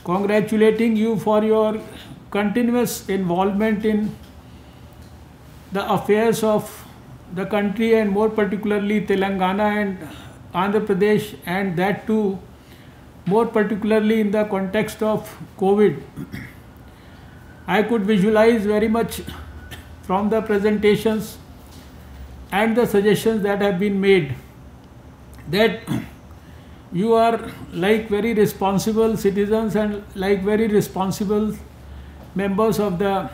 congratulating you for your continuous involvement in the affairs of the country, and more particularly Telangana and Andhra Pradesh, and that too more particularly in the context of COVID. I could visualize very much from the presentations and the suggestions that have been made that you are like very responsible citizens and like very responsible members of the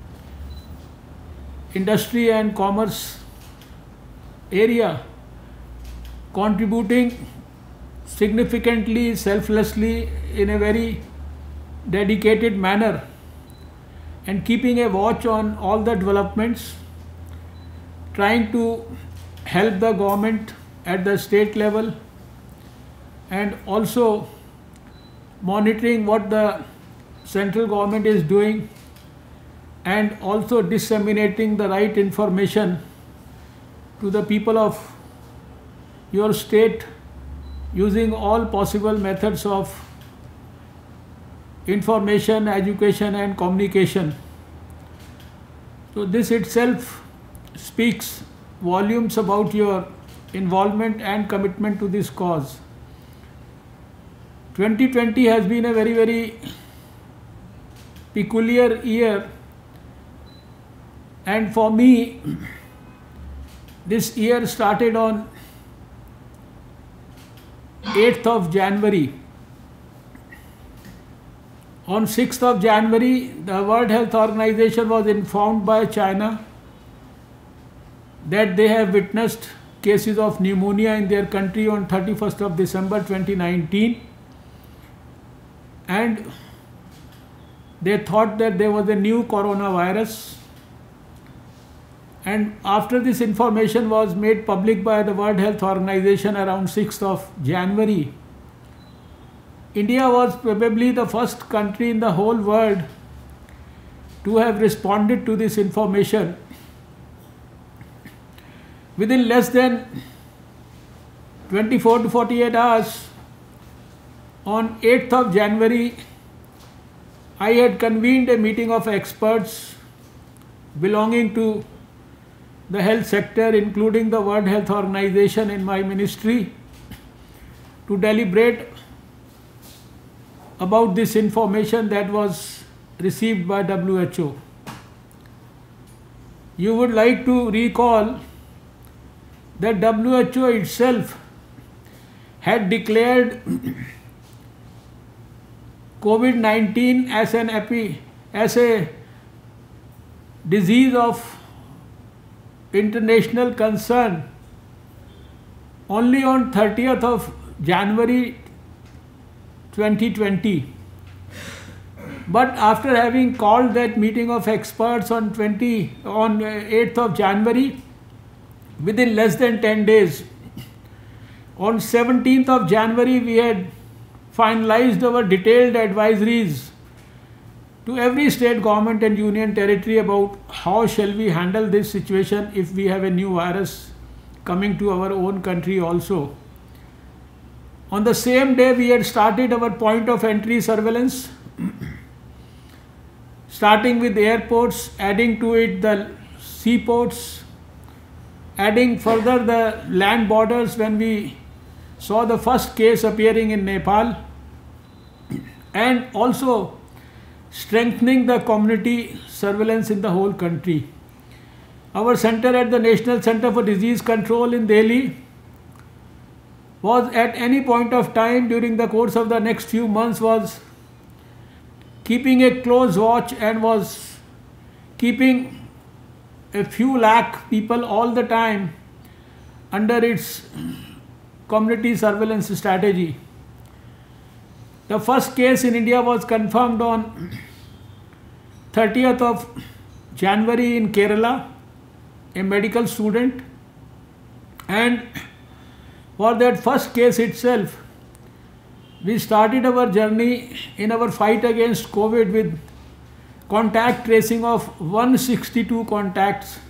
industry and commerce area, contributing significantly, selflessly, in a very dedicated manner, and keeping a watch on all the developments, trying to help the government at the state level, and also monitoring what the central government is doing, and also disseminating the right information to the people of your state using all possible methods of information, education and communication. So this itself speaks volumes about your involvement and commitment to this cause. 2020 has been a very, very peculiar year, and for me this year started on 8th of January. On 6th of January, the World Health Organization was informed by China that they have witnessed cases of pneumonia in their country on 31st of December 2019, and they thought that there was a new coronavirus. And after this information was made public by the World Health Organization around 6th of January, India was probably the first country in the whole world to have responded to this information. Within less than 24 to 48 hours, on 8th of January, I had convened a meeting of experts belonging to the health sector, including the World Health Organization, in my ministry, to deliberate about this information that was received by WHO. You would like to recall that WHO itself had declared COVID-19 as a disease of international concern only on 30th of January 2020. But after having called that meeting of experts on 8th of January, within less than 10 days, on 17th of January, we had finalized our detailed advisories to every state government and union territory about how shall we handle this situation if we have a new virus coming to our own country also. On the same day, we had started our point of entry surveillance, starting with airports, adding to it the seaports, adding further the land borders when we saw the first case appearing in Nepal, and also strengthening the community surveillance in the whole country. Our center at the National Center for Disease Control in Delhi was at any point of time during the course of the next few months was keeping a close watch and was keeping a few lakh people all the time under its community surveillance strategy. The first case in India was confirmed on 30th of January in Kerala, a medical student, and for that first case itself, we started our journey in our fight against COVID with contact tracing of 162 contacts,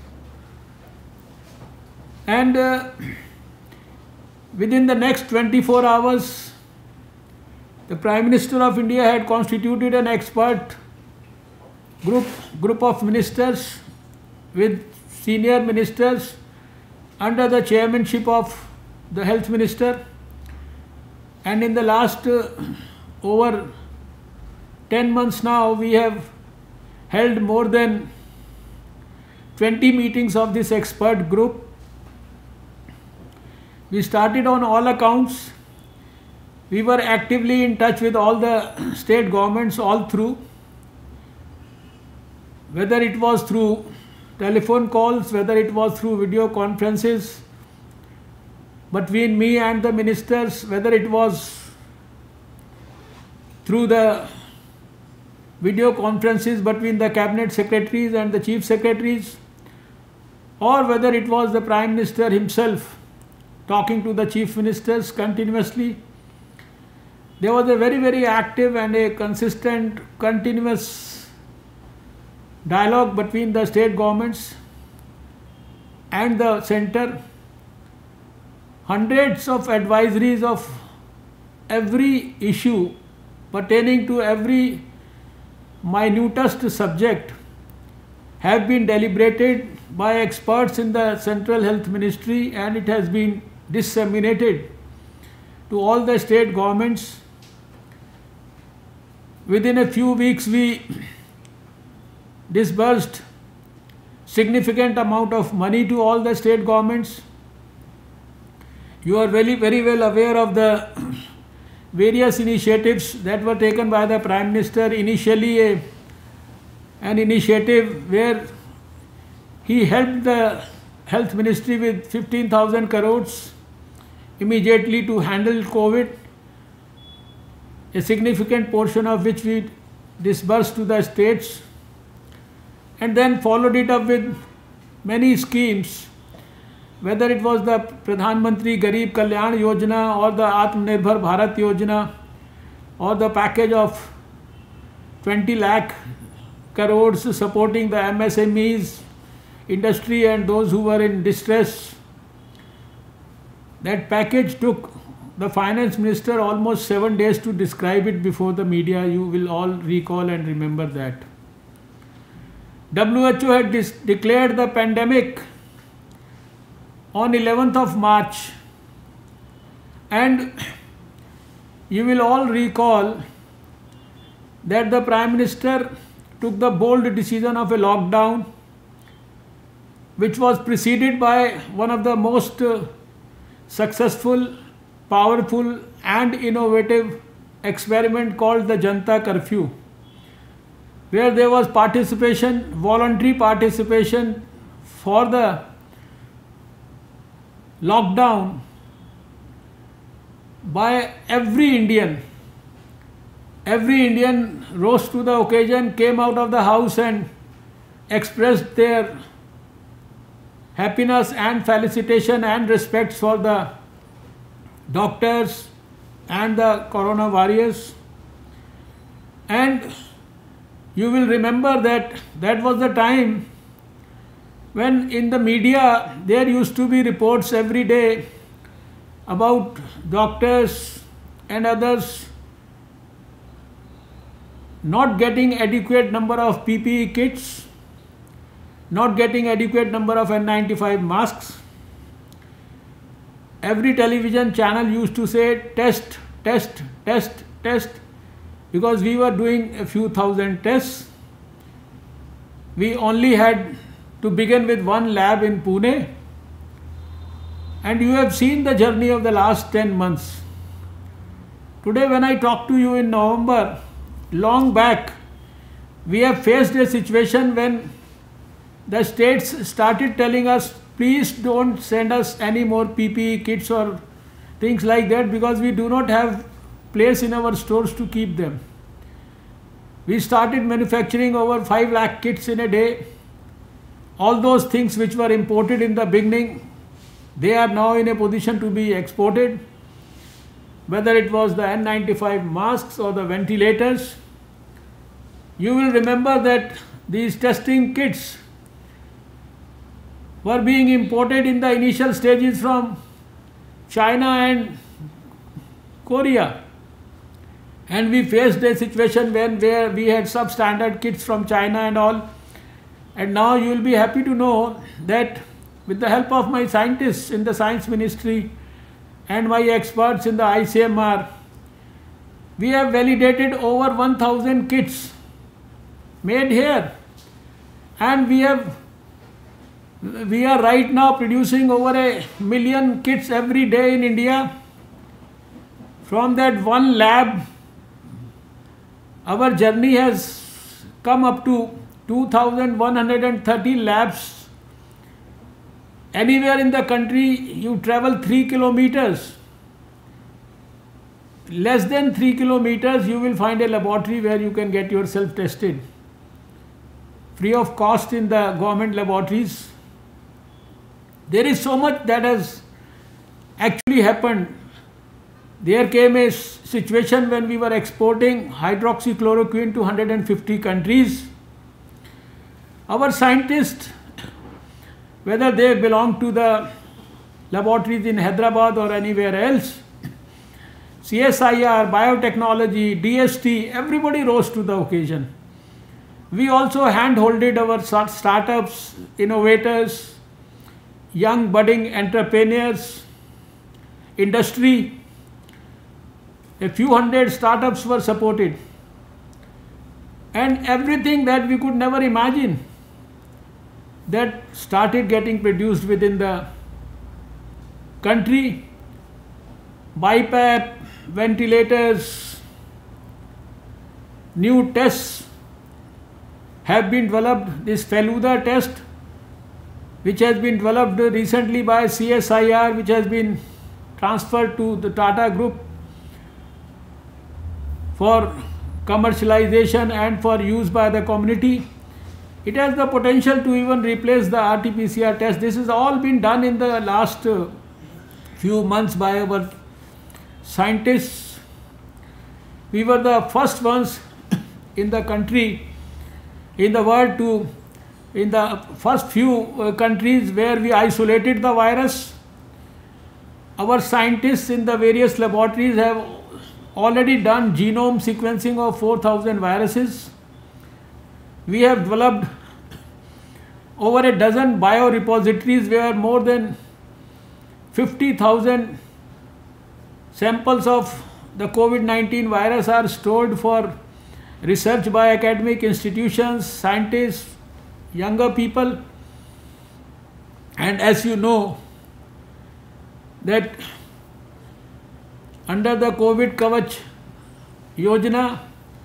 and within the next 24 hours the Prime Minister of India had constituted an expert group of ministers with senior ministers under the chairmanship of the Health Minister, and in the last over 10 months now we have held more than 20 meetings of this expert group. We started on all accounts. We were actively in touch with all the state governments all through, whether it was through telephone calls, whether it was through video conferences between me and the ministers, whether it was through the video conferences between the cabinet secretaries and the chief secretaries, or whether it was the Prime Minister himself talking to the chief ministers continuously. There was a very, very active and a consistent, continuous dialogue between the state governments and the centre. Hundreds of advisories of every issue pertaining to every minutest subject have been deliberated by experts in the Central Health Ministry, and it has been disseminated to all the state governments. Within a few weeks we disbursed significant amount of money to all the state governments. You are very, very well aware of the various initiatives that were taken by the Prime Minister. Initially an initiative where he helped the Health Ministry with 15,000 crores immediately to handle COVID, a significant portion of which we disbursed to the states, and then followed it up with many schemes, whether it was the Pradhan Mantri Garib Kalyan Yojana or the Atmanirbhar Bharat Yojana or the package of 20 lakh crores supporting the MSMEs, industry and those who were in distress. That package took the Finance Minister almost 7 days to describe it before the media. You will all recall and remember that. WHO had declared the pandemic on 11th of March, and you will all recall that the Prime Minister took the bold decision of a lockdown, which was preceded by one of the most successful, powerful and innovative experiment called the Janta Curfew, where there was participation, voluntary participation for the lockdown by every Indian. Every Indian rose to the occasion, came out of the house and expressed their happiness and felicitation and respect for the doctors and the corona warriors. And you will remember that that was the time when in the media there used to be reports every day about doctors and others not getting adequate number of PPE kits, not getting adequate number of N95 masks. Every television channel used to say test, test, test, test, because we were doing a few thousand tests. We only had to begin with one lab in Pune, and you have seen the journey of the last 10 months. Today when I talk to you in November, long back, we have faced a situation when the states started telling us, please don't send us any more PPE kits or things like that, because we do not have place in our stores to keep them. We started manufacturing over 5 lakh kits in a day. All those things which were imported in the beginning, they are now in a position to be exported, whether it was the N95 masks or the ventilators. You will remember that these testing kits were being imported in the initial stages from China and Korea. And we faced a situation where we had substandard kits from China and all. And now you will be happy to know that with the help of my scientists in the Science Ministry and my experts in the ICMR, we have validated over 1,000 kits made here. And we are right now producing over 1 million kits every day in India. From that one lab, our journey has come up to 2,130 labs. Anywhere in the country, you travel 3 kilometers. Less than 3 kilometers, you will find a laboratory where you can get yourself tested free of cost in the government laboratories. There is so much that has actually happened. There came a situation when we were exporting hydroxychloroquine to 150 countries. Our scientists, whether they belong to the laboratories in Hyderabad or anywhere else, CSIR, biotechnology, DST, everybody rose to the occasion. We also hand-holded our startups, innovators, young budding entrepreneurs, industry. A few hundred startups were supported. And everything that we could never imagine that started getting produced within the country. BiPAP, ventilators, new tests have been developed. This Feluda test, which has been developed recently by CSIR, which has been transferred to the Tata Group for commercialization and for use by the community. It has the potential to even replace the RT-PCR test. This has all been done in the last few months by our scientists. We were the first ones in the country, in the world, in the first few countries where we isolated the virus. Our scientists in the various laboratories have already done genome sequencing of 4,000 viruses. We have developed over a dozen biorepositories where more than 50,000 samples of the COVID-19 virus are stored for research by academic institutions, scientists, younger people. And as you know, that under the COVID Kavach Yojana,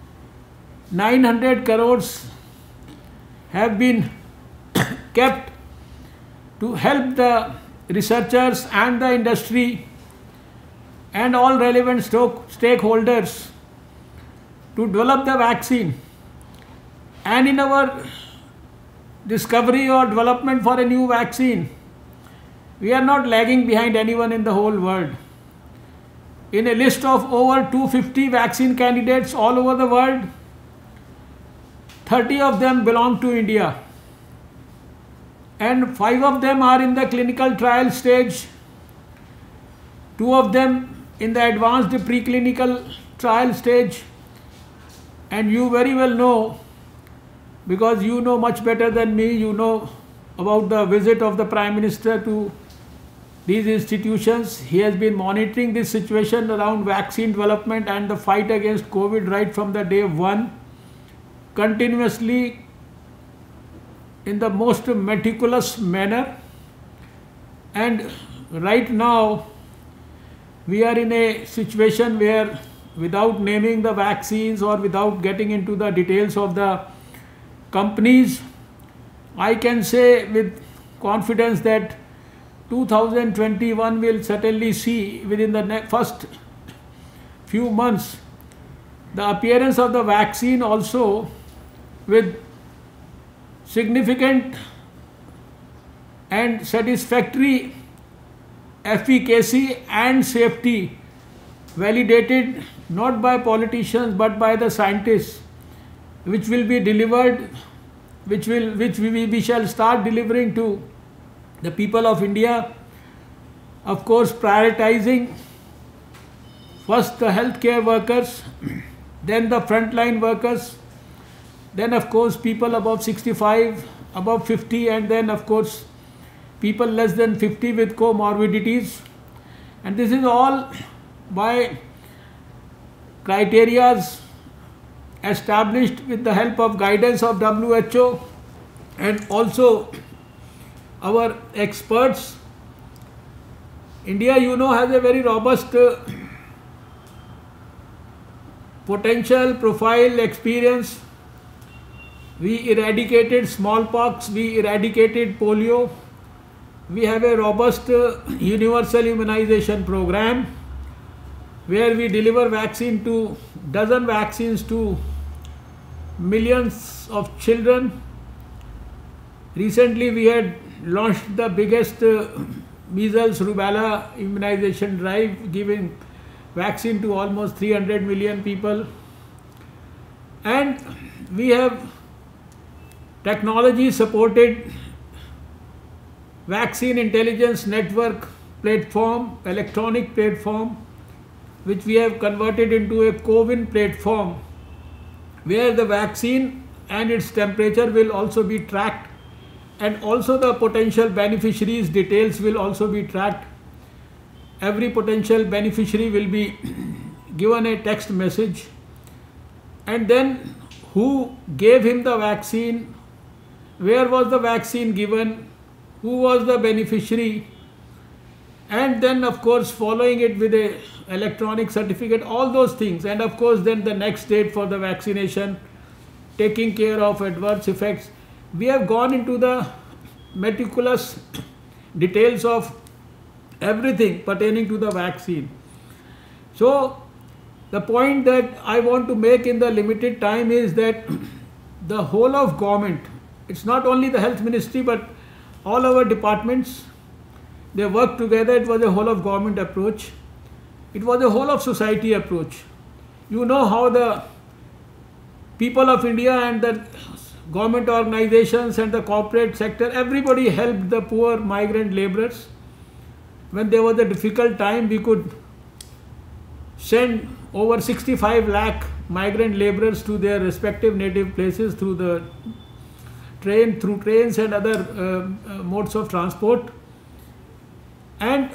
900 crores have been kept to help the researchers and the industry and all relevant stakeholders to develop the vaccine. And in our discovery or development for a new vaccine, we are not lagging behind anyone in the whole world. In a list of over 250 vaccine candidates all over the world, 30 of them belong to India. And 5 of them are in the clinical trial stage, 2 of them in the advanced preclinical trial stage. And you very well know, because you know much better than me, you know about the visit of the Prime Minister to these institutions. He has been monitoring this situation around vaccine development and the fight against COVID right from the day one, continuously in the most meticulous manner. And right now we are in a situation where, without naming the vaccines or without getting into the details of the companies, I can say with confidence that 2021 will certainly see, within the first few months, the appearance of the vaccine also with significant and satisfactory efficacy and safety, validated not by politicians but by the scientists, which will be delivered, which we shall start delivering to the people of India. Of course, prioritizing first the healthcare workers, then the frontline workers, then of course people above 65, above 50, and then of course people less than 50 with comorbidities. And this is all by criterias established with the help of guidance of WHO and also our experts. India, you know, has a very robust potential, profile, experience. We eradicated smallpox, we eradicated polio. We have a robust universal immunization program where we deliver vaccine to dozen vaccines to millions of children. Recently we had launched the biggest measles rubella immunization drive, giving vaccine to almost 300 million people. And we have technology supported vaccine intelligence network platform, electronic platform, which we have converted into a CoWIN platform, where the vaccine and its temperature will also be tracked, and also the potential beneficiaries' details will also be tracked. Every potential beneficiary will be given a text message, and then who gave him the vaccine, where was the vaccine given, who was the beneficiary, and then of course following it with a electronic certificate, all those things, and of course then the next date for the vaccination, taking care of adverse effects. We have gone into the meticulous details of everything pertaining to the vaccine. So the point that I want to make in the limited time is that the whole of government, it's not only the health ministry but all our departments, they work together. It was a whole of government approach. It was a whole of society approach. You know how the people of India and the government organizations and the corporate sector, everybody helped the poor migrant laborers. When there was a difficult time, we could send over 65 lakh migrant laborers to their respective native places through the train, through trains and other modes of transport. And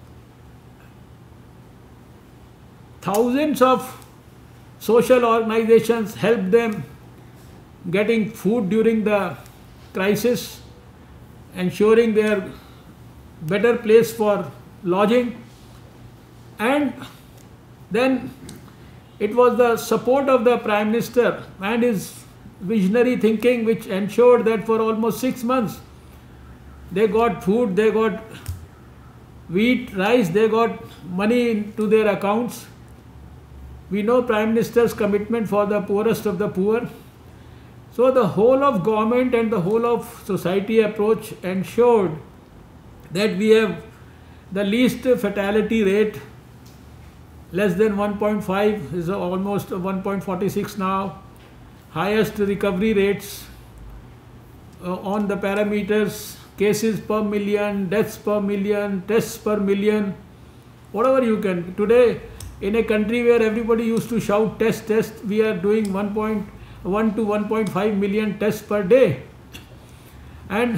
thousands of social organizations helped them getting food during the crisis, ensuring their better place for lodging. And then it was the support of the Prime Minister and his visionary thinking which ensured that for almost 6 months they got food, they got wheat, rice, they got money into their accounts. We know Prime Minister's commitment for the poorest of the poor. So the whole of government and the whole of society approach ensured that we have the least fatality rate, less than 1.5, is almost 1.46 now, highest recovery rates on the parameters, cases per million, deaths per million, tests per million, whatever you can. Today, in a country where everybody used to shout test, test, we are doing 1.1 to 1.5 million tests per day. And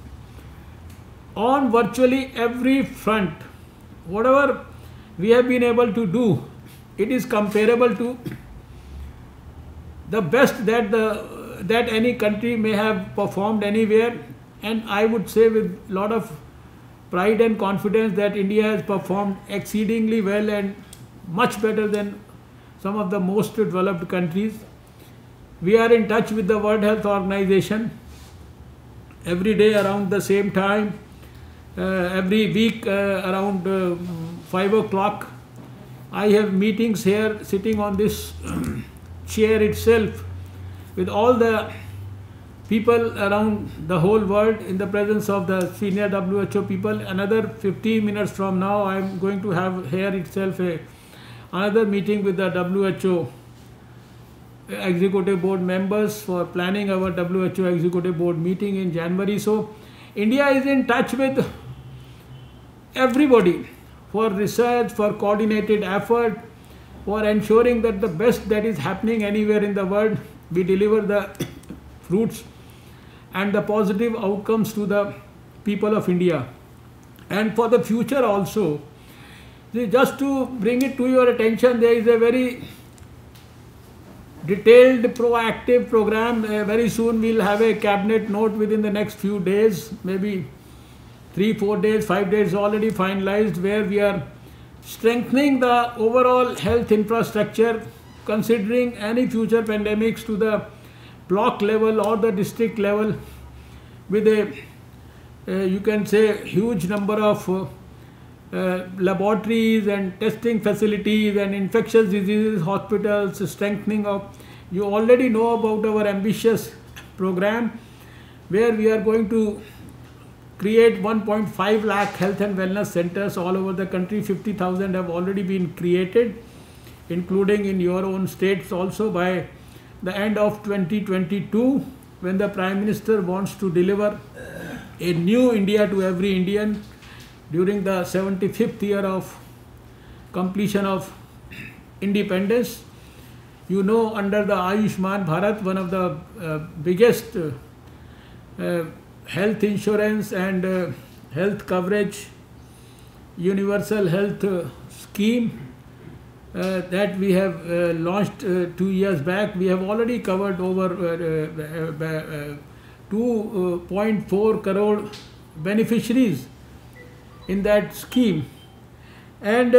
on virtually every front, whatever we have been able to do, it is comparable to the best that any country may have performed anywhere. And I would say with a lot of pride and confidence that India has performed exceedingly well and much better than some of the most developed countries. We are in touch with the World Health Organization every day around the same time, every week around 5 o'clock. I have meetings here sitting on this chair itself with all the people around the whole world in the presence of the senior WHO people. Another 15 minutes from now, I am going to have here itself another meeting with the WHO Executive Board members for planning our WHO Executive Board meeting in January. So India is in touch with everybody for research, for coordinated effort, for ensuring that the best that is happening anywhere in the world, we deliver the fruits and the positive outcomes to the people of India. And for the future also, just to bring it to your attention, there is a very detailed proactive program. Very soon we'll have a cabinet note within the next few days, maybe 3-4 days, 5 days already finalized, where we are strengthening the overall health infrastructure, considering any future pandemics to the block level or the district level, with a you can say huge number of laboratories and testing facilities and infectious diseases hospitals, strengthening of. You already know about our ambitious program, where we are going to create 1.5 lakh health and wellness centers all over the country. 50,000 have already been created, including in your own states also, by the end of 2022, when the Prime Minister wants to deliver a new India to every Indian during the 75th year of completion of independence. You know, under the Ayushman Bharat, one of the biggest health insurance and health coverage universal health scheme that we have launched 2 years back, we have already covered over 2.4 crore beneficiaries in that scheme. And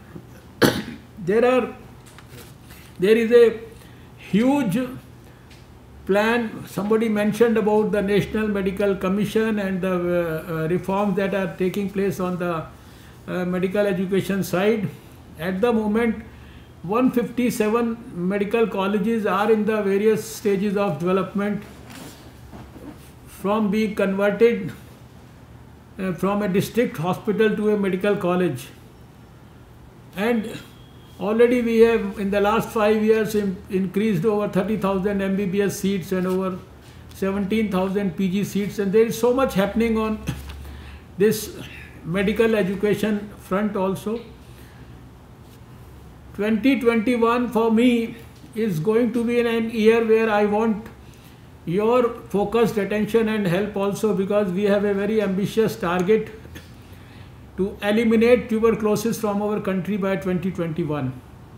there is a huge plan. Somebody mentioned about the National Medical Commission and the reforms that are taking place on the medical education side. At the moment, 157 medical colleges are in the various stages of development, from being converted from a district hospital to a medical college. And already we have in the last 5 years increased over 30,000 MBBS seats and over 17,000 PG seats, and there is so much happening on this medical education front also. 2021 for me is going to be an year where I want your focused attention and help also, because we have a very ambitious target to eliminate tuberculosis from our country by 2021.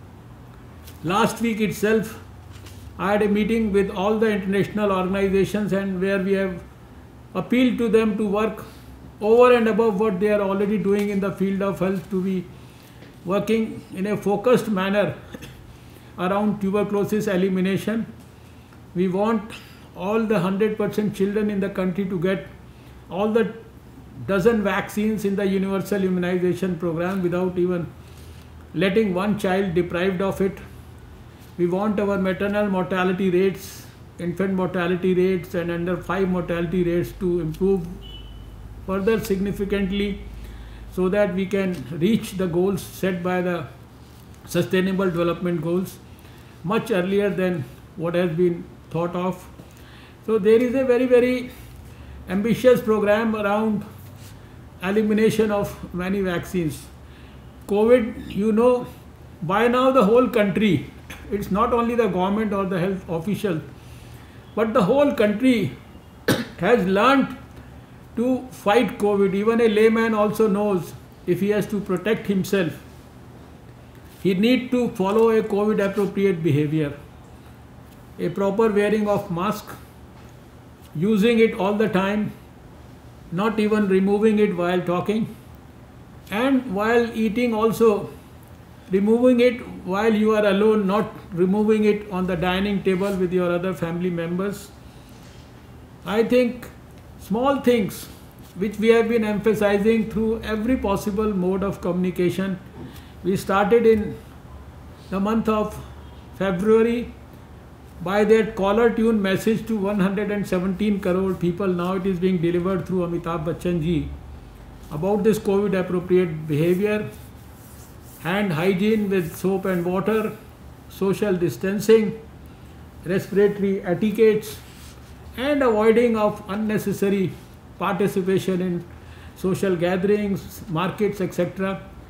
Last week itself, I had a meeting with all the international organizations, and where we have appealed to them to work over and above what they are already doing in the field of health, to be working in a focused manner around tuberculosis elimination. We want all the 100% children in the country to get all the dozen vaccines in the universal immunization program without even letting one child deprived of it. We want our maternal mortality rates, infant mortality rates and under 5 mortality rates to improve further significantly, so that we can reach the goals set by the Sustainable Development Goals much earlier than what has been thought of. So there is a very, very ambitious program around elimination of many vaccines. COVID, you know, by now the whole country, it's not only the government or the health official, but the whole country has learned to fight COVID. Even a layman also knows, if he has to protect himself, he needs to follow a COVID appropriate behavior, a proper wearing of mask, using it all the time, not even removing it while talking, and while eating also removing it while you are alone, not removing it on the dining table with your other family members. I think small things which we have been emphasizing through every possible mode of communication. We started in the month of February by that caller tune message to 117 crore people. Now it is being delivered through Amitabh Bachchan ji about this COVID appropriate behavior, hand hygiene with soap and water, social distancing, respiratory etiquettes, and avoiding of unnecessary participation in social gatherings, markets, etc.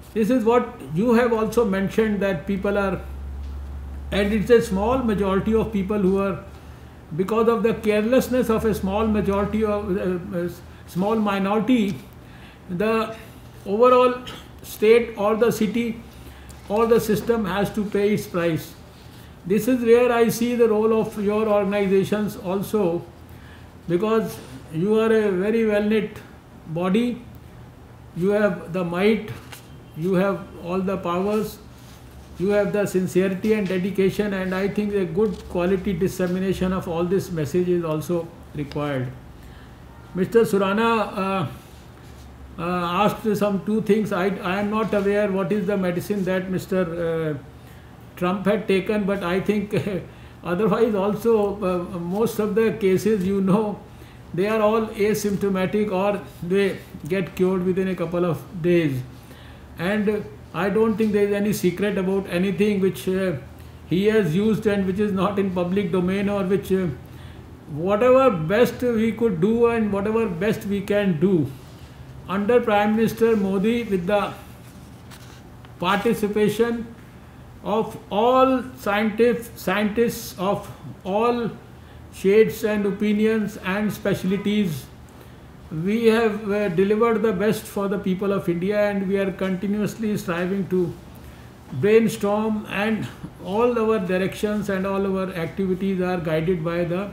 This is what you have also mentioned, that people are, and it's a small majority of people who are, because of the carelessness of a small majority of small minority, the overall state or the city or the system has to pay its price. This is where I see the role of your organizations also, because you are a very well-knit body, you have the might, you have all the powers, you have the sincerity and dedication, and I think a good quality dissemination of all this message is also required. Mr. Surana asked some two things. I am not aware what is the medicine that Mr. Trump had taken, but I think otherwise also most of the cases, you know, they are all asymptomatic or they get cured within a couple of days. And I don't think there is any secret about anything which he has used and which is not in public domain, or which whatever best we could do and whatever best we can do under Prime Minister Modi, with the participation of all scientists of all shades and opinions and specialties, we have delivered the best for the people of India, and we are continuously striving to brainstorm, and all our directions and all our activities are guided by the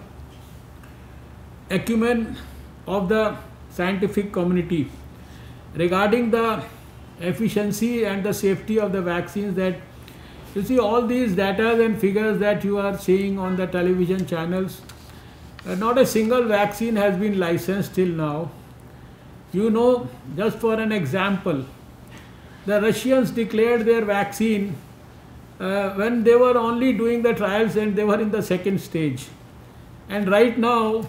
acumen of the scientific community. Regarding the efficiency and the safety of the vaccines, that you see all these data and figures that you are seeing on the television channels, not a single vaccine has been licensed till now. You know, just for an example, the Russians declared their vaccine when they were only doing the trials and they were in the second stage. And right now,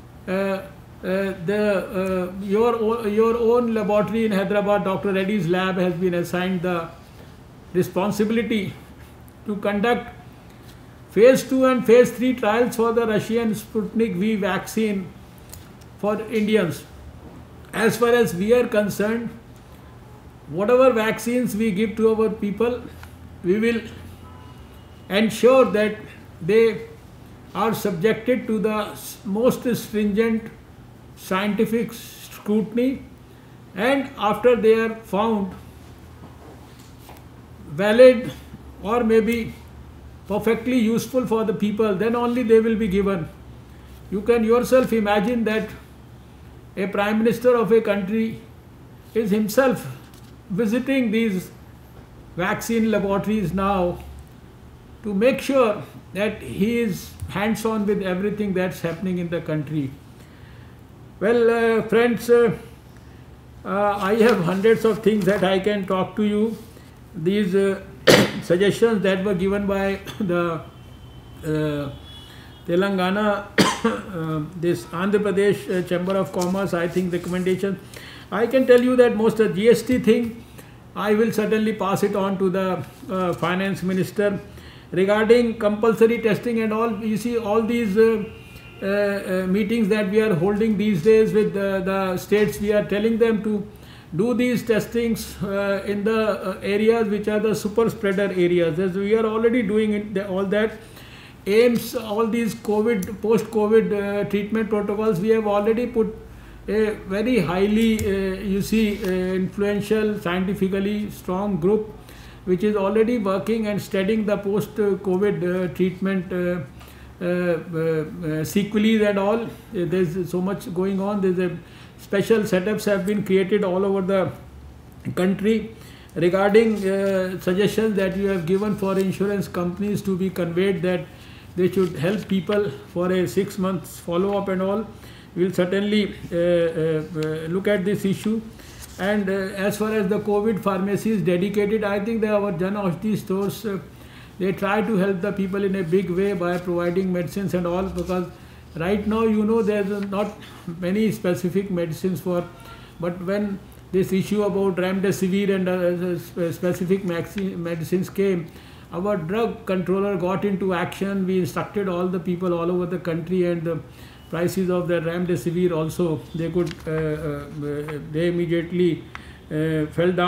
your own laboratory in Hyderabad, Dr. Reddy's lab, has been assigned the responsibility to conduct phase 2 and phase 3 trials for the Russian Sputnik V vaccine for Indians. As far as we are concerned, whatever vaccines we give to our people, we will ensure that they are subjected to the most stringent scientific scrutiny, and after they are found valid or maybe perfectly useful for the people, then only they will be given. You can yourself imagine that a Prime Minister of a country is himself visiting these vaccine laboratories now to make sure that he is hands-on with everything that's happening in the country. Well, friends, I have hundreds of things that I can talk to you. These suggestions that were given by the Telangana, this Andhra Pradesh Chamber of Commerce, I think recommendations. I can tell you that most of the GST thing, I will certainly pass it on to the Finance Minister. Regarding compulsory testing and all, you see all these meetings that we are holding these days with the states, we are telling them to do these testings in the areas which are the super spreader areas. As we are already doing it, all that. AIMS, all these COVID, post-COVID treatment protocols, we have already put a very highly, influential, scientifically strong group which is already working and studying the post-COVID treatment sequelae and all. There's so much going on. There's a special setups have been created all over the country. Regarding suggestions that you have given for insurance companies to be conveyed, that they should help people for a 6 months follow-up and all, we will certainly look at this issue. And as far as the COVID pharmacy is dedicated, I think that our Jan Aushadhi stores, they try to help the people in a big way by providing medicines and all, because right now, you know, there's not many specific medicines for, but when this issue about remdesivir and specific medicines came, our drug controller got into action. We instructed all the people all over the country, and the prices of the remdesivir also, they immediately fell down,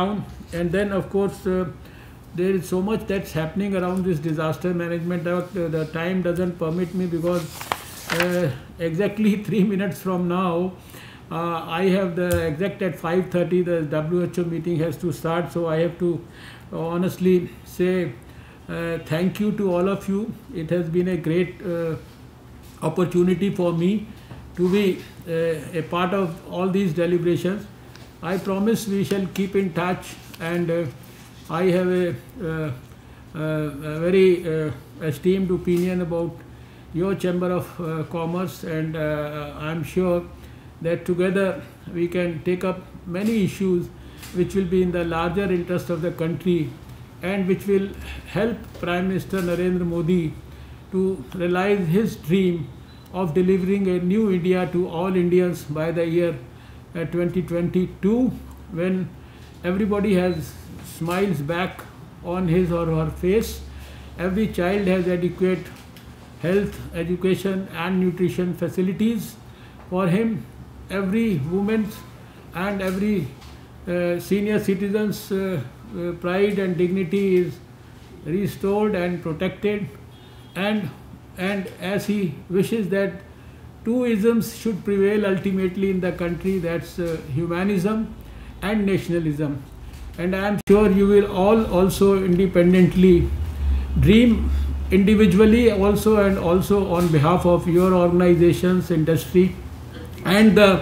And then of course there is so much that's happening around this disaster management that the time doesn't permit me, because exactly 3 minutes from now I have the exact at 5:30 the WHO meeting has to start. So I have to honestly say thank you to all of you. It has been a great opportunity for me to be a part of all these deliberations. I promise we shall keep in touch, and I have a very esteemed opinion about your Chamber of Commerce, and I am sure that together we can take up many issues which will be in the larger interest of the country, and which will help Prime Minister Narendra Modi to realize his dream of delivering a new India to all Indians by the year 2022, when everybody has smiles back on his or her face, every child has adequate health, education and nutrition facilities for him, every woman's and every senior citizen's pride and dignity is restored and protected, and as he wishes that two isms should prevail ultimately in the country, that's humanism and nationalism. And I am sure you will all also independently dream individually also, and also on behalf of your organizations, industry and the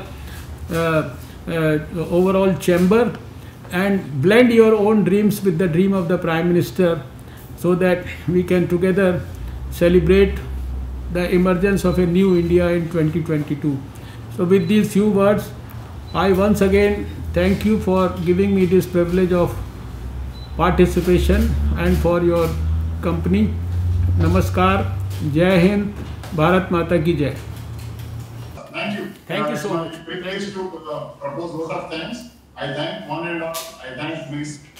overall chamber, and blend your own dreams with the dream of the Prime Minister, so that we can together celebrate the emergence of a new India in 2022. So with these few words, I once again thank you for giving me this privilege of participation and for your company. Namaskar, Jai Hind, Bharat Mata ki Jai. Thank you. Thank you so much. It takes to propose vote of thanks. I thank one and all. I thank Ms.